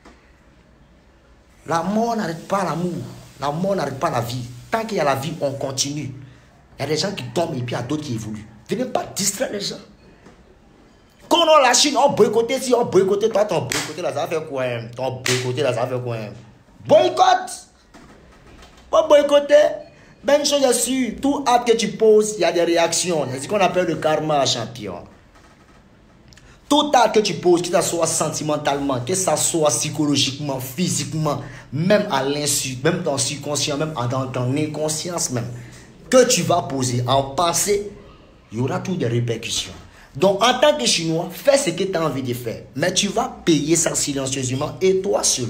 La mort n'arrête pas l'amour. La mort n'arrête pas la vie. Tant qu'il y a la vie, on continue. Il y a des gens qui tombent et puis il y a d'autres qui évoluent. Venez pas distraire les gens. Quand on la Chine, on boycotte. Si on boycotte, toi, ton boycotter là, ça va faire quoi? Ton boycotter là, ça va faire quoi? Boycott! Pas boycotter. Même chose, je suis. Tout acte que tu poses, il y a des réactions. C'est ce qu'on appelle le karma, champion. Tout acte que tu poses, que ça soit sentimentalement, que ça soit psychologiquement, physiquement, même à l'insu, même dans le subconscient, même dans ton inconscience même, que tu vas poser en pensée, il y aura toutes des répercussions. Donc, en tant que Chinois, fais ce que tu as envie de faire. Mais tu vas payer ça silencieusement et toi seul.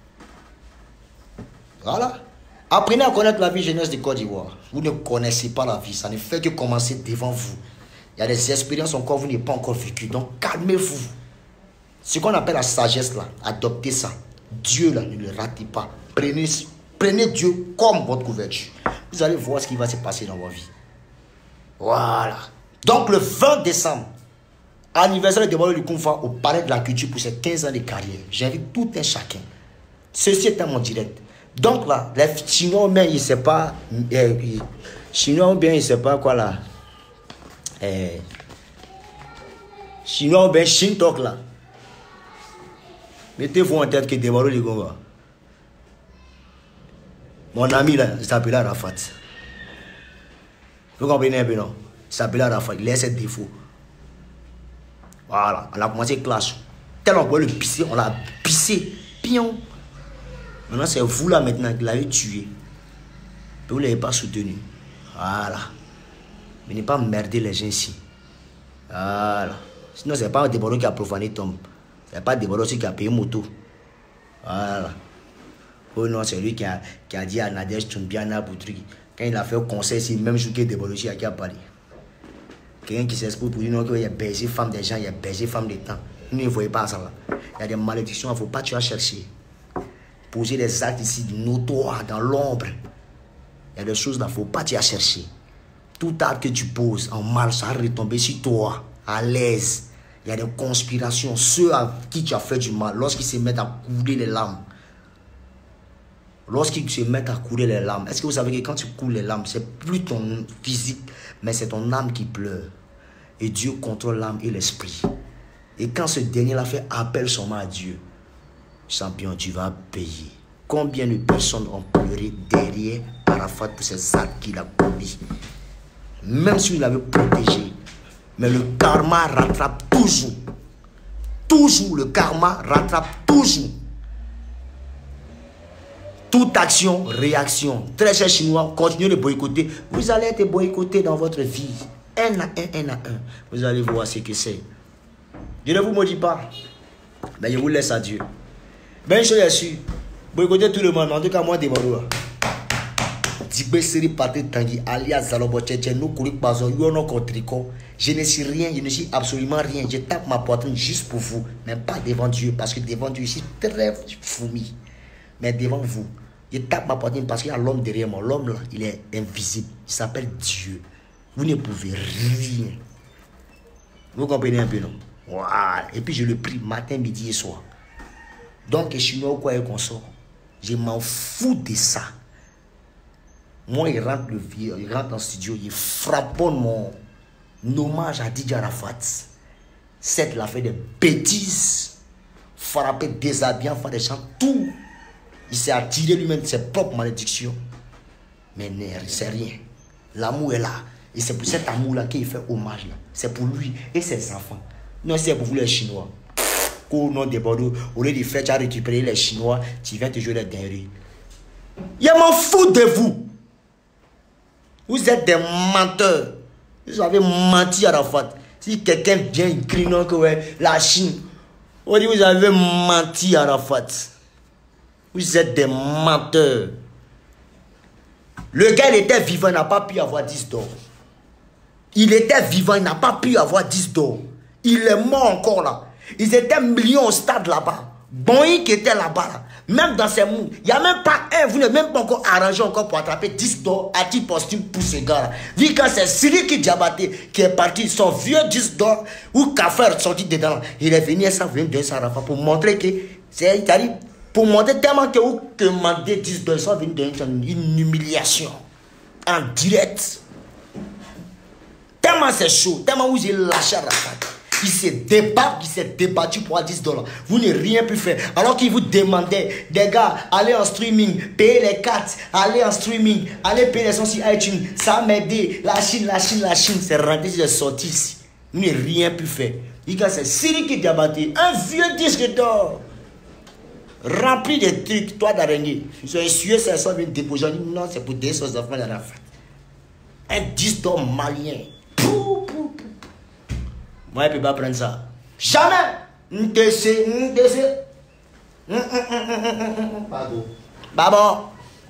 Voilà. Apprenez à connaître la vie jeunesse de Côte d'Ivoire. Vous ne connaissez pas la vie. Ça ne fait que commencer devant vous. Il y a des expériences encore, vous n'avez pas encore vécues. Donc, calmez-vous. Ce qu'on appelle la sagesse, là, adoptez ça. Dieu, là, ne le ratez pas. Prenez Dieu comme votre couverture. Vous allez voir ce qui va se passer dans votre vie. Voilà. Donc, le 20 décembre, Anniversaire de Débordeur du Kung Fu au Palais de la Culture pour ses 15 ans de carrière. J'invite tout un chacun. Ceci est mon direct. Donc là, les Chinois, mais ils ne savent pas. Chinois, bien, ils ne savent pas quoi là. Chinois, bien, Shintok là. Mettez-vous en tête que Débordeur du Kung Fu. Mon ami là, il s'appelle Arafat. Vous comprenez un peu, non? Il s'appelle Arafat, il a ses défauts. Voilà, on a commencé clash. Tellement qu'on le pisser, on l'a pissé. Pion. Maintenant, c'est vous là maintenant qui l'avez tué. Vous ne l'avez pas soutenu. Voilà. Venez pas merder les gens ici. Voilà. Sinon, c'est pas un Débordeur qui a profané tombe. C'est pas un Débordeur qui a payé moto. Voilà. Oh non, c'est lui qui a dit à Nadège Tounbiana pour truc. Quand il a fait au conseil, c'est le même jour que Débordeur qui a parlé. Quelqu'un qui s'expose pour dire non, qu'il y a baisé femme des gens, il y a baisé femme des temps. Nous ne voyons pas ça là. Il y a des malédictions, il ne faut pas tu vas chercher. Poser des actes ici notoires dans l'ombre. Il y a des choses là, il ne faut pas tu vas chercher. Tout acte que tu poses en mal, ça va retomber sur toi, à l'aise. Il y a des conspirations. Ceux à qui tu as fait du mal, lorsqu'ils se mettent à couler les larmes. Lorsqu'ils se mettent à couler les larmes, est-ce que vous savez que quand tu coules les larmes, c'est plus ton physique, mais c'est ton âme qui pleure. Et Dieu contrôle l'âme et l'esprit. Et quand ce dernier-là fait appel seulement à Dieu, champion, tu vas payer. Combien de personnes ont pleuré derrière Arafat pour ces actes qu'il a commis? Même s'il l'avait protégé. Mais le karma rattrape toujours. Toujours, le karma rattrape toujours. Toute action, réaction. Très chers Chinois, continuez de boycotter. Vous allez être boycottés dans votre vie. Un à un. Vous allez voir ce que c'est. Je ne vous maudis pas. Mais je vous laisse à Dieu. Ben, je suis sûr. Boycottez tout le monde. En tout cas, moi, Débordeur. Dibé Seri Paté Tanguy, alias Zalobo Tchétché, nous courir pas au Yono Contrico. Je ne suis rien, je ne suis absolument rien. Je tape ma poitrine juste pour vous, mais pas devant Dieu, parce que devant Dieu, je suis très fourmi. Mais devant vous, je tape ma poitrine parce qu'il y a l'homme derrière moi. L'homme là, il est invisible. Il s'appelle Dieu. Vous ne pouvez rien. Vous comprenez un peu, non? Voilà. Et puis je le prie matin, midi et soir. Donc, les Chinois, quoi qu'on sort, je m'en fous de ça. Moi, il rentre le vieux, il rentre dans le studio, il frapponne mon hommage à Didier Arafat. Cette l'a fait des bêtises, frapper, déshabiller, faire des chants, tout. Il s'est attiré lui-même de ses propres malédictions. Mais c'est rien. L'amour est là. Et c'est pour cet amour-là qu'il fait hommage. C'est pour lui et ses enfants. Non, c'est pour vous les Chinois. Au nom des Bordeaux, au lieu de faire, tu as récupéré les Chinois, tu viens te jouer les dingueries. Je m'en fous de vous. Vous êtes des menteurs. Vous avez menti à Arafat. Si quelqu'un vient écrire non que ouais, la Chine, on dit vous avez menti à Arafat. Vous êtes des menteurs. Le gars, il était vivant, il n'a pas pu avoir 10 d'or. Il était vivant, il n'a pas pu avoir 10 d'or. Il est mort encore là. Ils étaient millions au stade là-bas. Boeing qui était là-bas là. Même dans ces mondes, il n'y a même pas un, vous n'avez même pas encore arrangé encore pour attraper 10 d'or à titre posthume pour ce gars-là. Vu quand c'est Siriki Diabaté qui est parti, son vieux 10 d'or, ou Kaffer sorti dedans, il est venu à ça, de Sarafa pour montrer que c'est pour montrer tellement que vous demandez 10 d'or, ça vient d'une humiliation en direct. Tellement c'est chaud, tellement vous avez lâché Arafat. Il s'est débattu pour 10 $. Vous n'avez rien pu faire. Alors qu'il vous demandait, des gars, allez en streaming, payez les cartes, allez en streaming, allez payer les sons sur iTunes. Ça m'a aidé. La Chine. C'est rentré, c'est sorti ici. Vous n'avez rien pu faire. Les gars, c'est Siriki Diabaté, un vieux disque d'or. Rempli de trucs, toi d'araignée. Ils ont essuyé ça, ça vient déposer. Non, c'est pour des choses d'enfants de la fête. Un disque d'or malien. Moi, je ne peux pas prendre ça. Jamais. Pardon.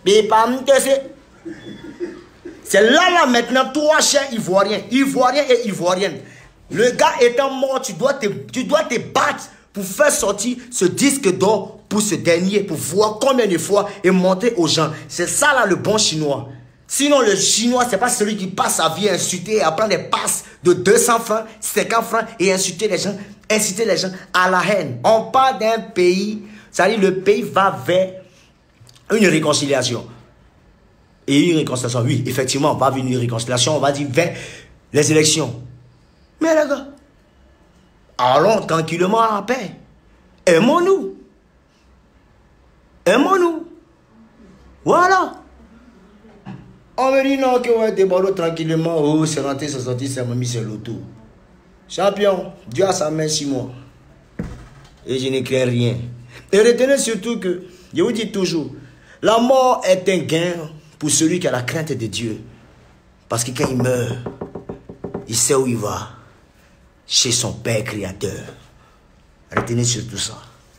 C'est là maintenant, toi, cher Ivoirien et Ivoirienne. Le gars étant mort, tu dois te battre pour faire sortir ce disque d'or pour ce dernier, pour voir combien de fois et montrer aux gens. C'est ça là le bon chinois. Sinon, le Chinois, c'est pas celui qui passe sa vie à insulter, à prendre des passes de 200 francs, 50 francs et insulter les gens à la haine. On parle d'un pays, c'est-à-dire le pays va vers une réconciliation. Et une réconciliation, oui, effectivement, on va vers une réconciliation, on va dire vers les élections. Mais les gars, allons tranquillement en paix. Aimons-nous. Aimons-nous. Voilà. On me dit non, que ouais, débarque tranquillement. Oh, c'est rentré, c'est sorti, c'est mis, c'est l'auto. Champion, Dieu a sa main sur moi. Et je n'écris rien. Et retenez surtout que, je vous dis toujours, la mort est un gain pour celui qui a la crainte de Dieu. Parce que quand il meurt, il sait où il va. Chez son Père Créateur. Retenez surtout ça.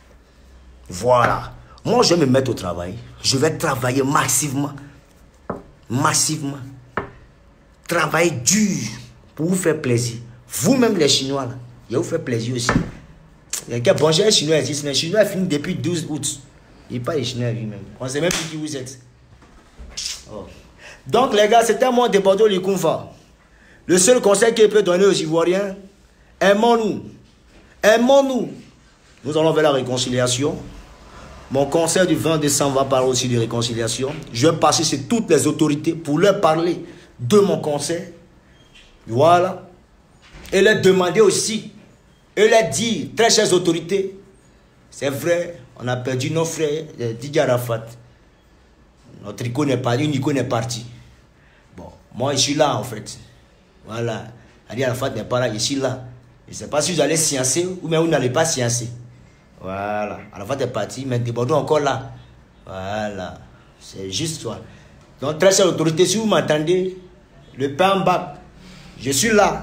Voilà. Moi, je vais me mettre au travail. Je vais travailler massivement. Massivement. Travailler dur pour vous faire plaisir. Vous-même, les Chinois, là, je vais vous faire plaisir aussi. Bon, j'ai un Chinois existe, mais le Chinois finit depuis 12 août. Il n'est pas les Chinois lui-même. On ne sait même plus qui vous êtes. Oh. Donc, les gars, c'était moi de Bordeaux, les Koumfa. Le seul conseil qu'il peut donner aux Ivoiriens, aimons-nous. Aimons-nous. Nous allons vers la réconciliation. Mon conseil du 20 décembre va parler aussi de réconciliation. Je vais passer sur toutes les autorités pour leur parler de mon conseil. Voilà. Et leur demander aussi, et leur dire, très chères autorités, c'est vrai, on a perdu nos frères, Didier Arafat. Notre icône est parti. Bon, moi je suis là en fait. Voilà. Didier Arafat n'est pas là, je suis là. Je ne sais pas si vous allez sciencer ou même vous n'allez pas sciencer. Voilà. Arafat est parti, mais Bordeaux encore là. Voilà. C'est juste ça. Donc, très chère autorité, si vous m'entendez, le pain en bas, je suis là.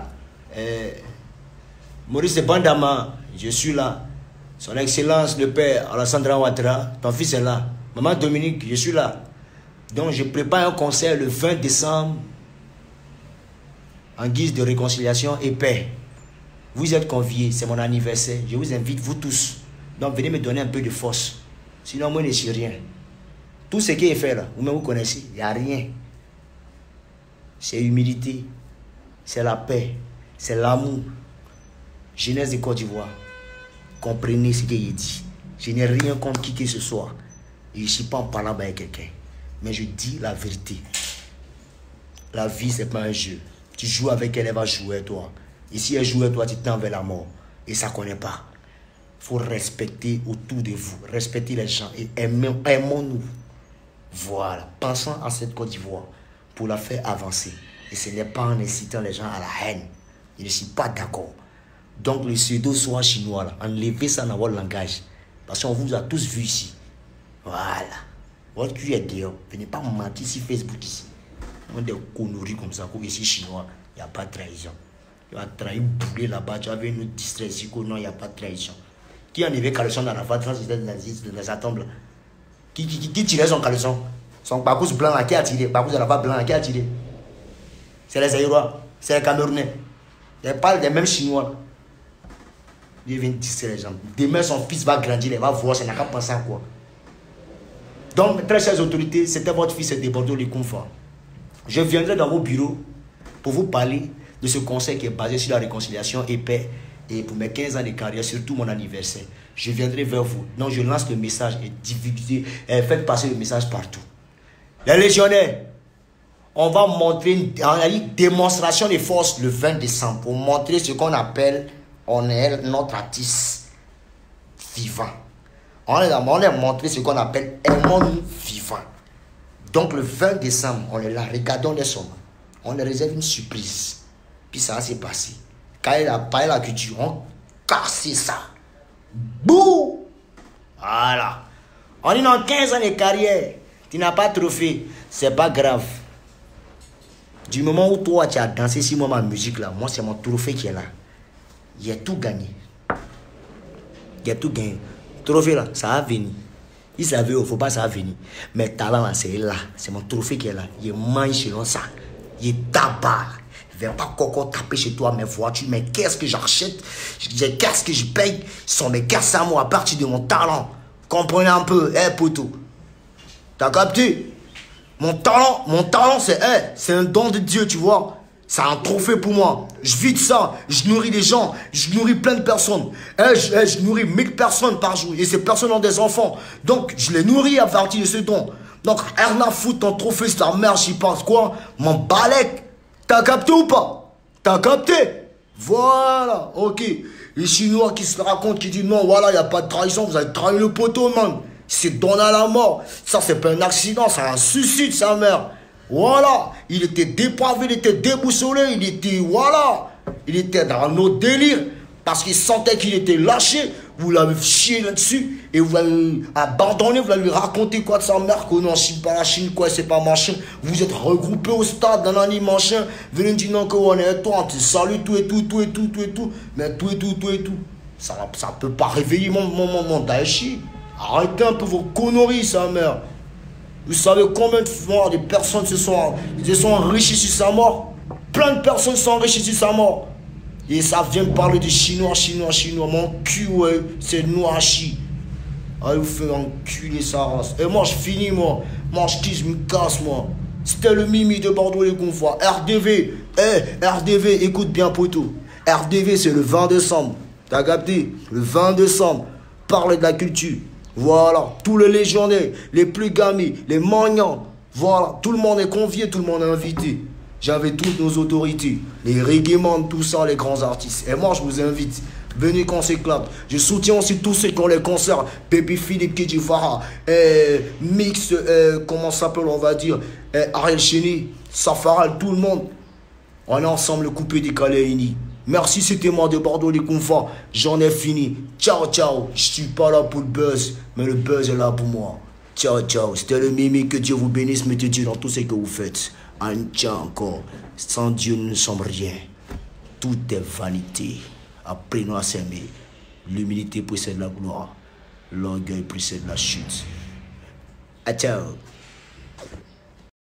Maurice Bandama, je suis là. Son Excellence, le Père Alassane Ouattara, ton fils est là. Maman Dominique, je suis là. Donc, je prépare un concert le 20 décembre en guise de réconciliation et paix. Vous êtes conviés, c'est mon anniversaire. Je vous invite, vous tous. Donc, venez me donner un peu de force. Sinon, moi, je ne suis rien. Tout ce qui est fait là, vous-même vous connaissez, il n'y a rien. C'est l'humilité, c'est la paix, c'est l'amour. Jeunesse de Côte d'Ivoire, comprenez ce qu'il dit. Je n'ai rien contre qui que ce soit. Je ne suis pas en parlant avec quelqu'un. Mais je dis la vérité. La vie, ce n'est pas un jeu. Tu joues avec elle, elle va jouer toi. Et si elle joue avec toi, tu tends vers la mort. Et ça ne connaît pas. Il faut respecter autour de vous. Respecter les gens et aimons-nous. Voilà. Pensons à cette Côte d'Ivoire pour la faire avancer. Et ce n'est pas en incitant les gens à la haine. Je ne suis pas d'accord. Donc le pseudo soit chinois, là, enlevez ça dans votre langage. Parce qu'on vous a tous vu ici. Voilà. Votre cul est dehors. Venez pas mentir sur Facebook ici. On a des conneries comme ça, comme ici chinois, il n'y a pas de trahison. Tu vas trahir bouler là-bas, tu vas venir nous distraire ici, non, il n'y a pas de trahison. Qui a enlevé caleçon dans la face, dans les atomes là? Qui tirait son caleçon? Son parcours blanc là, qui a tiré? Parcours de la face blanc là, qui a tiré? C'est les Aïrois, c'est les Camerounais. Ils parlent des mêmes Chinois. Il vient distraire les gens. Demain, son fils va grandir, il va voir, ça n'a qu'à penser à quoi. Donc, très chères autorités, c'était votre fils de Bordeaux, les Koumfa. Je viendrai dans vos bureaux pour vous parler de ce conseil qui est basé sur la réconciliation et paix. Et pour mes 15 ans de carrière, surtout mon anniversaire, je viendrai vers vous. Donc, je lance le message et divulguez, faites passer le message partout. Les légionnaires, on va montrer une démonstration de force le 20 décembre pour montrer ce qu'on appelle, on est notre artiste vivant. On a montré ce qu'on appelle un monde vivant. Donc le 20 décembre, on est là, regardons les sommes. On leur réserve une surprise. Puis ça va se passer. Quand il a parlé la culture, on casse ça. Bouh! Voilà. On est dans 15 ans de carrière. Tu n'as pas de trophée. C'est pas grave. Du moment où toi tu as dansé sur moi ma musique là, moi c'est mon trophée qui est là. J'ai tout gagné. J'ai tout gagné. Trophée là, ça va venir. Il savait, il ne faut pas ça va venir. Mais talent là, c'est là. C'est mon trophée qui est là. Il mange selon ça. Il tabac. Je ne vais pas encore taper chez toi mes voitures. Mais qu'est-ce que j'achète? Qu'est-ce que je paye? Ce sont mes casse à moi à partir de mon talent. Comprenez un peu, hein, poteau? T'as capté? Mon talent, c'est un don de Dieu, tu vois. C'est un trophée pour moi. Je vis de ça. Je nourris des gens. Je nourris plein de personnes. Je nourris 1000 personnes par jour. Et ces personnes ont des enfants. Donc, je les nourris à partir de ce don. Donc, rien à foutre, ton trophée, c'est ta mère, j'y pense quoi? Mon balèque. T'as capté ou pas? T'as capté? Voilà, ok. Les Chinois qui se racontent, qui disent non, voilà, il n'y a pas de trahison, vous avez trahi le poteau, man. C'est donné à la mort. Ça, c'est pas un accident, c'est un suicide, sa mère. Voilà. Il était dépravé, il était déboussolé, il était, voilà. Il était dans un autre délire. Parce qu'il sentait qu'il était lâché. Vous l'avez chié là-dessus. Et vous l'avez abandonné, vous l'avez lui raconté quoi de sa mère, que non, c'est pas la Chine, quoi, c'est pas machin. Vous êtes regroupés au stade, dans l'année machin. Venez dire non, que on est toi, on te salue, tout et tout, tout et tout, tout et tout. Mais tout et tout, tout et tout. Ça peut pas réveiller mon Daichi. Arrêtez un peu vos conneries, sa mère. Vous savez combien de fois des personnes se sont enrichies sur sa mort? Plein de personnes se sont enrichies sur sa mort. Et ça vient me parler de chinois. Mon cul, ouais, c'est noachi. Allez vous faire enculer sa race. Et moi, je finis, moi. Moi, je quitte, je me casse, moi. C'était le Mimi de Bordeaux-les-Confois. RDV. RDV, écoute bien, poteau. RDV, c'est le 20 décembre. T'as capté? Le 20 décembre. Parler de la culture. Voilà. Tous les légionnaires, les plus gamis, les magnans. Voilà. Tout le monde est convié, tout le monde est invité. J'avais toutes nos autorités, les reggaeman, tout ça, les grands artistes. Et moi, je vous invite, venez qu'on s'éclate. Je soutiens aussi tous ceux qui ont les concerts. Baby Philippe Kedjifara, Mix, comment ça s'appelle, on va dire, Ariel Cheney, Safaral, tout le monde. On est ensemble, le coupé des Kaléini. Merci, c'était moi de Bordeaux-les-Confois. J'en ai fini. Ciao, ciao. Je suis pas là pour le buzz, mais le buzz est là pour moi. Ciao, ciao. C'était le Mimi. Que Dieu vous bénisse. Mettez Dieu dans tout ce que vous faites. Un tien encore. Sans Dieu, nous ne sommes rien. Tout est vanité. Apprenons à s'aimer. L'humilité précède la gloire. L'orgueil précède la chute. Ah, ciao.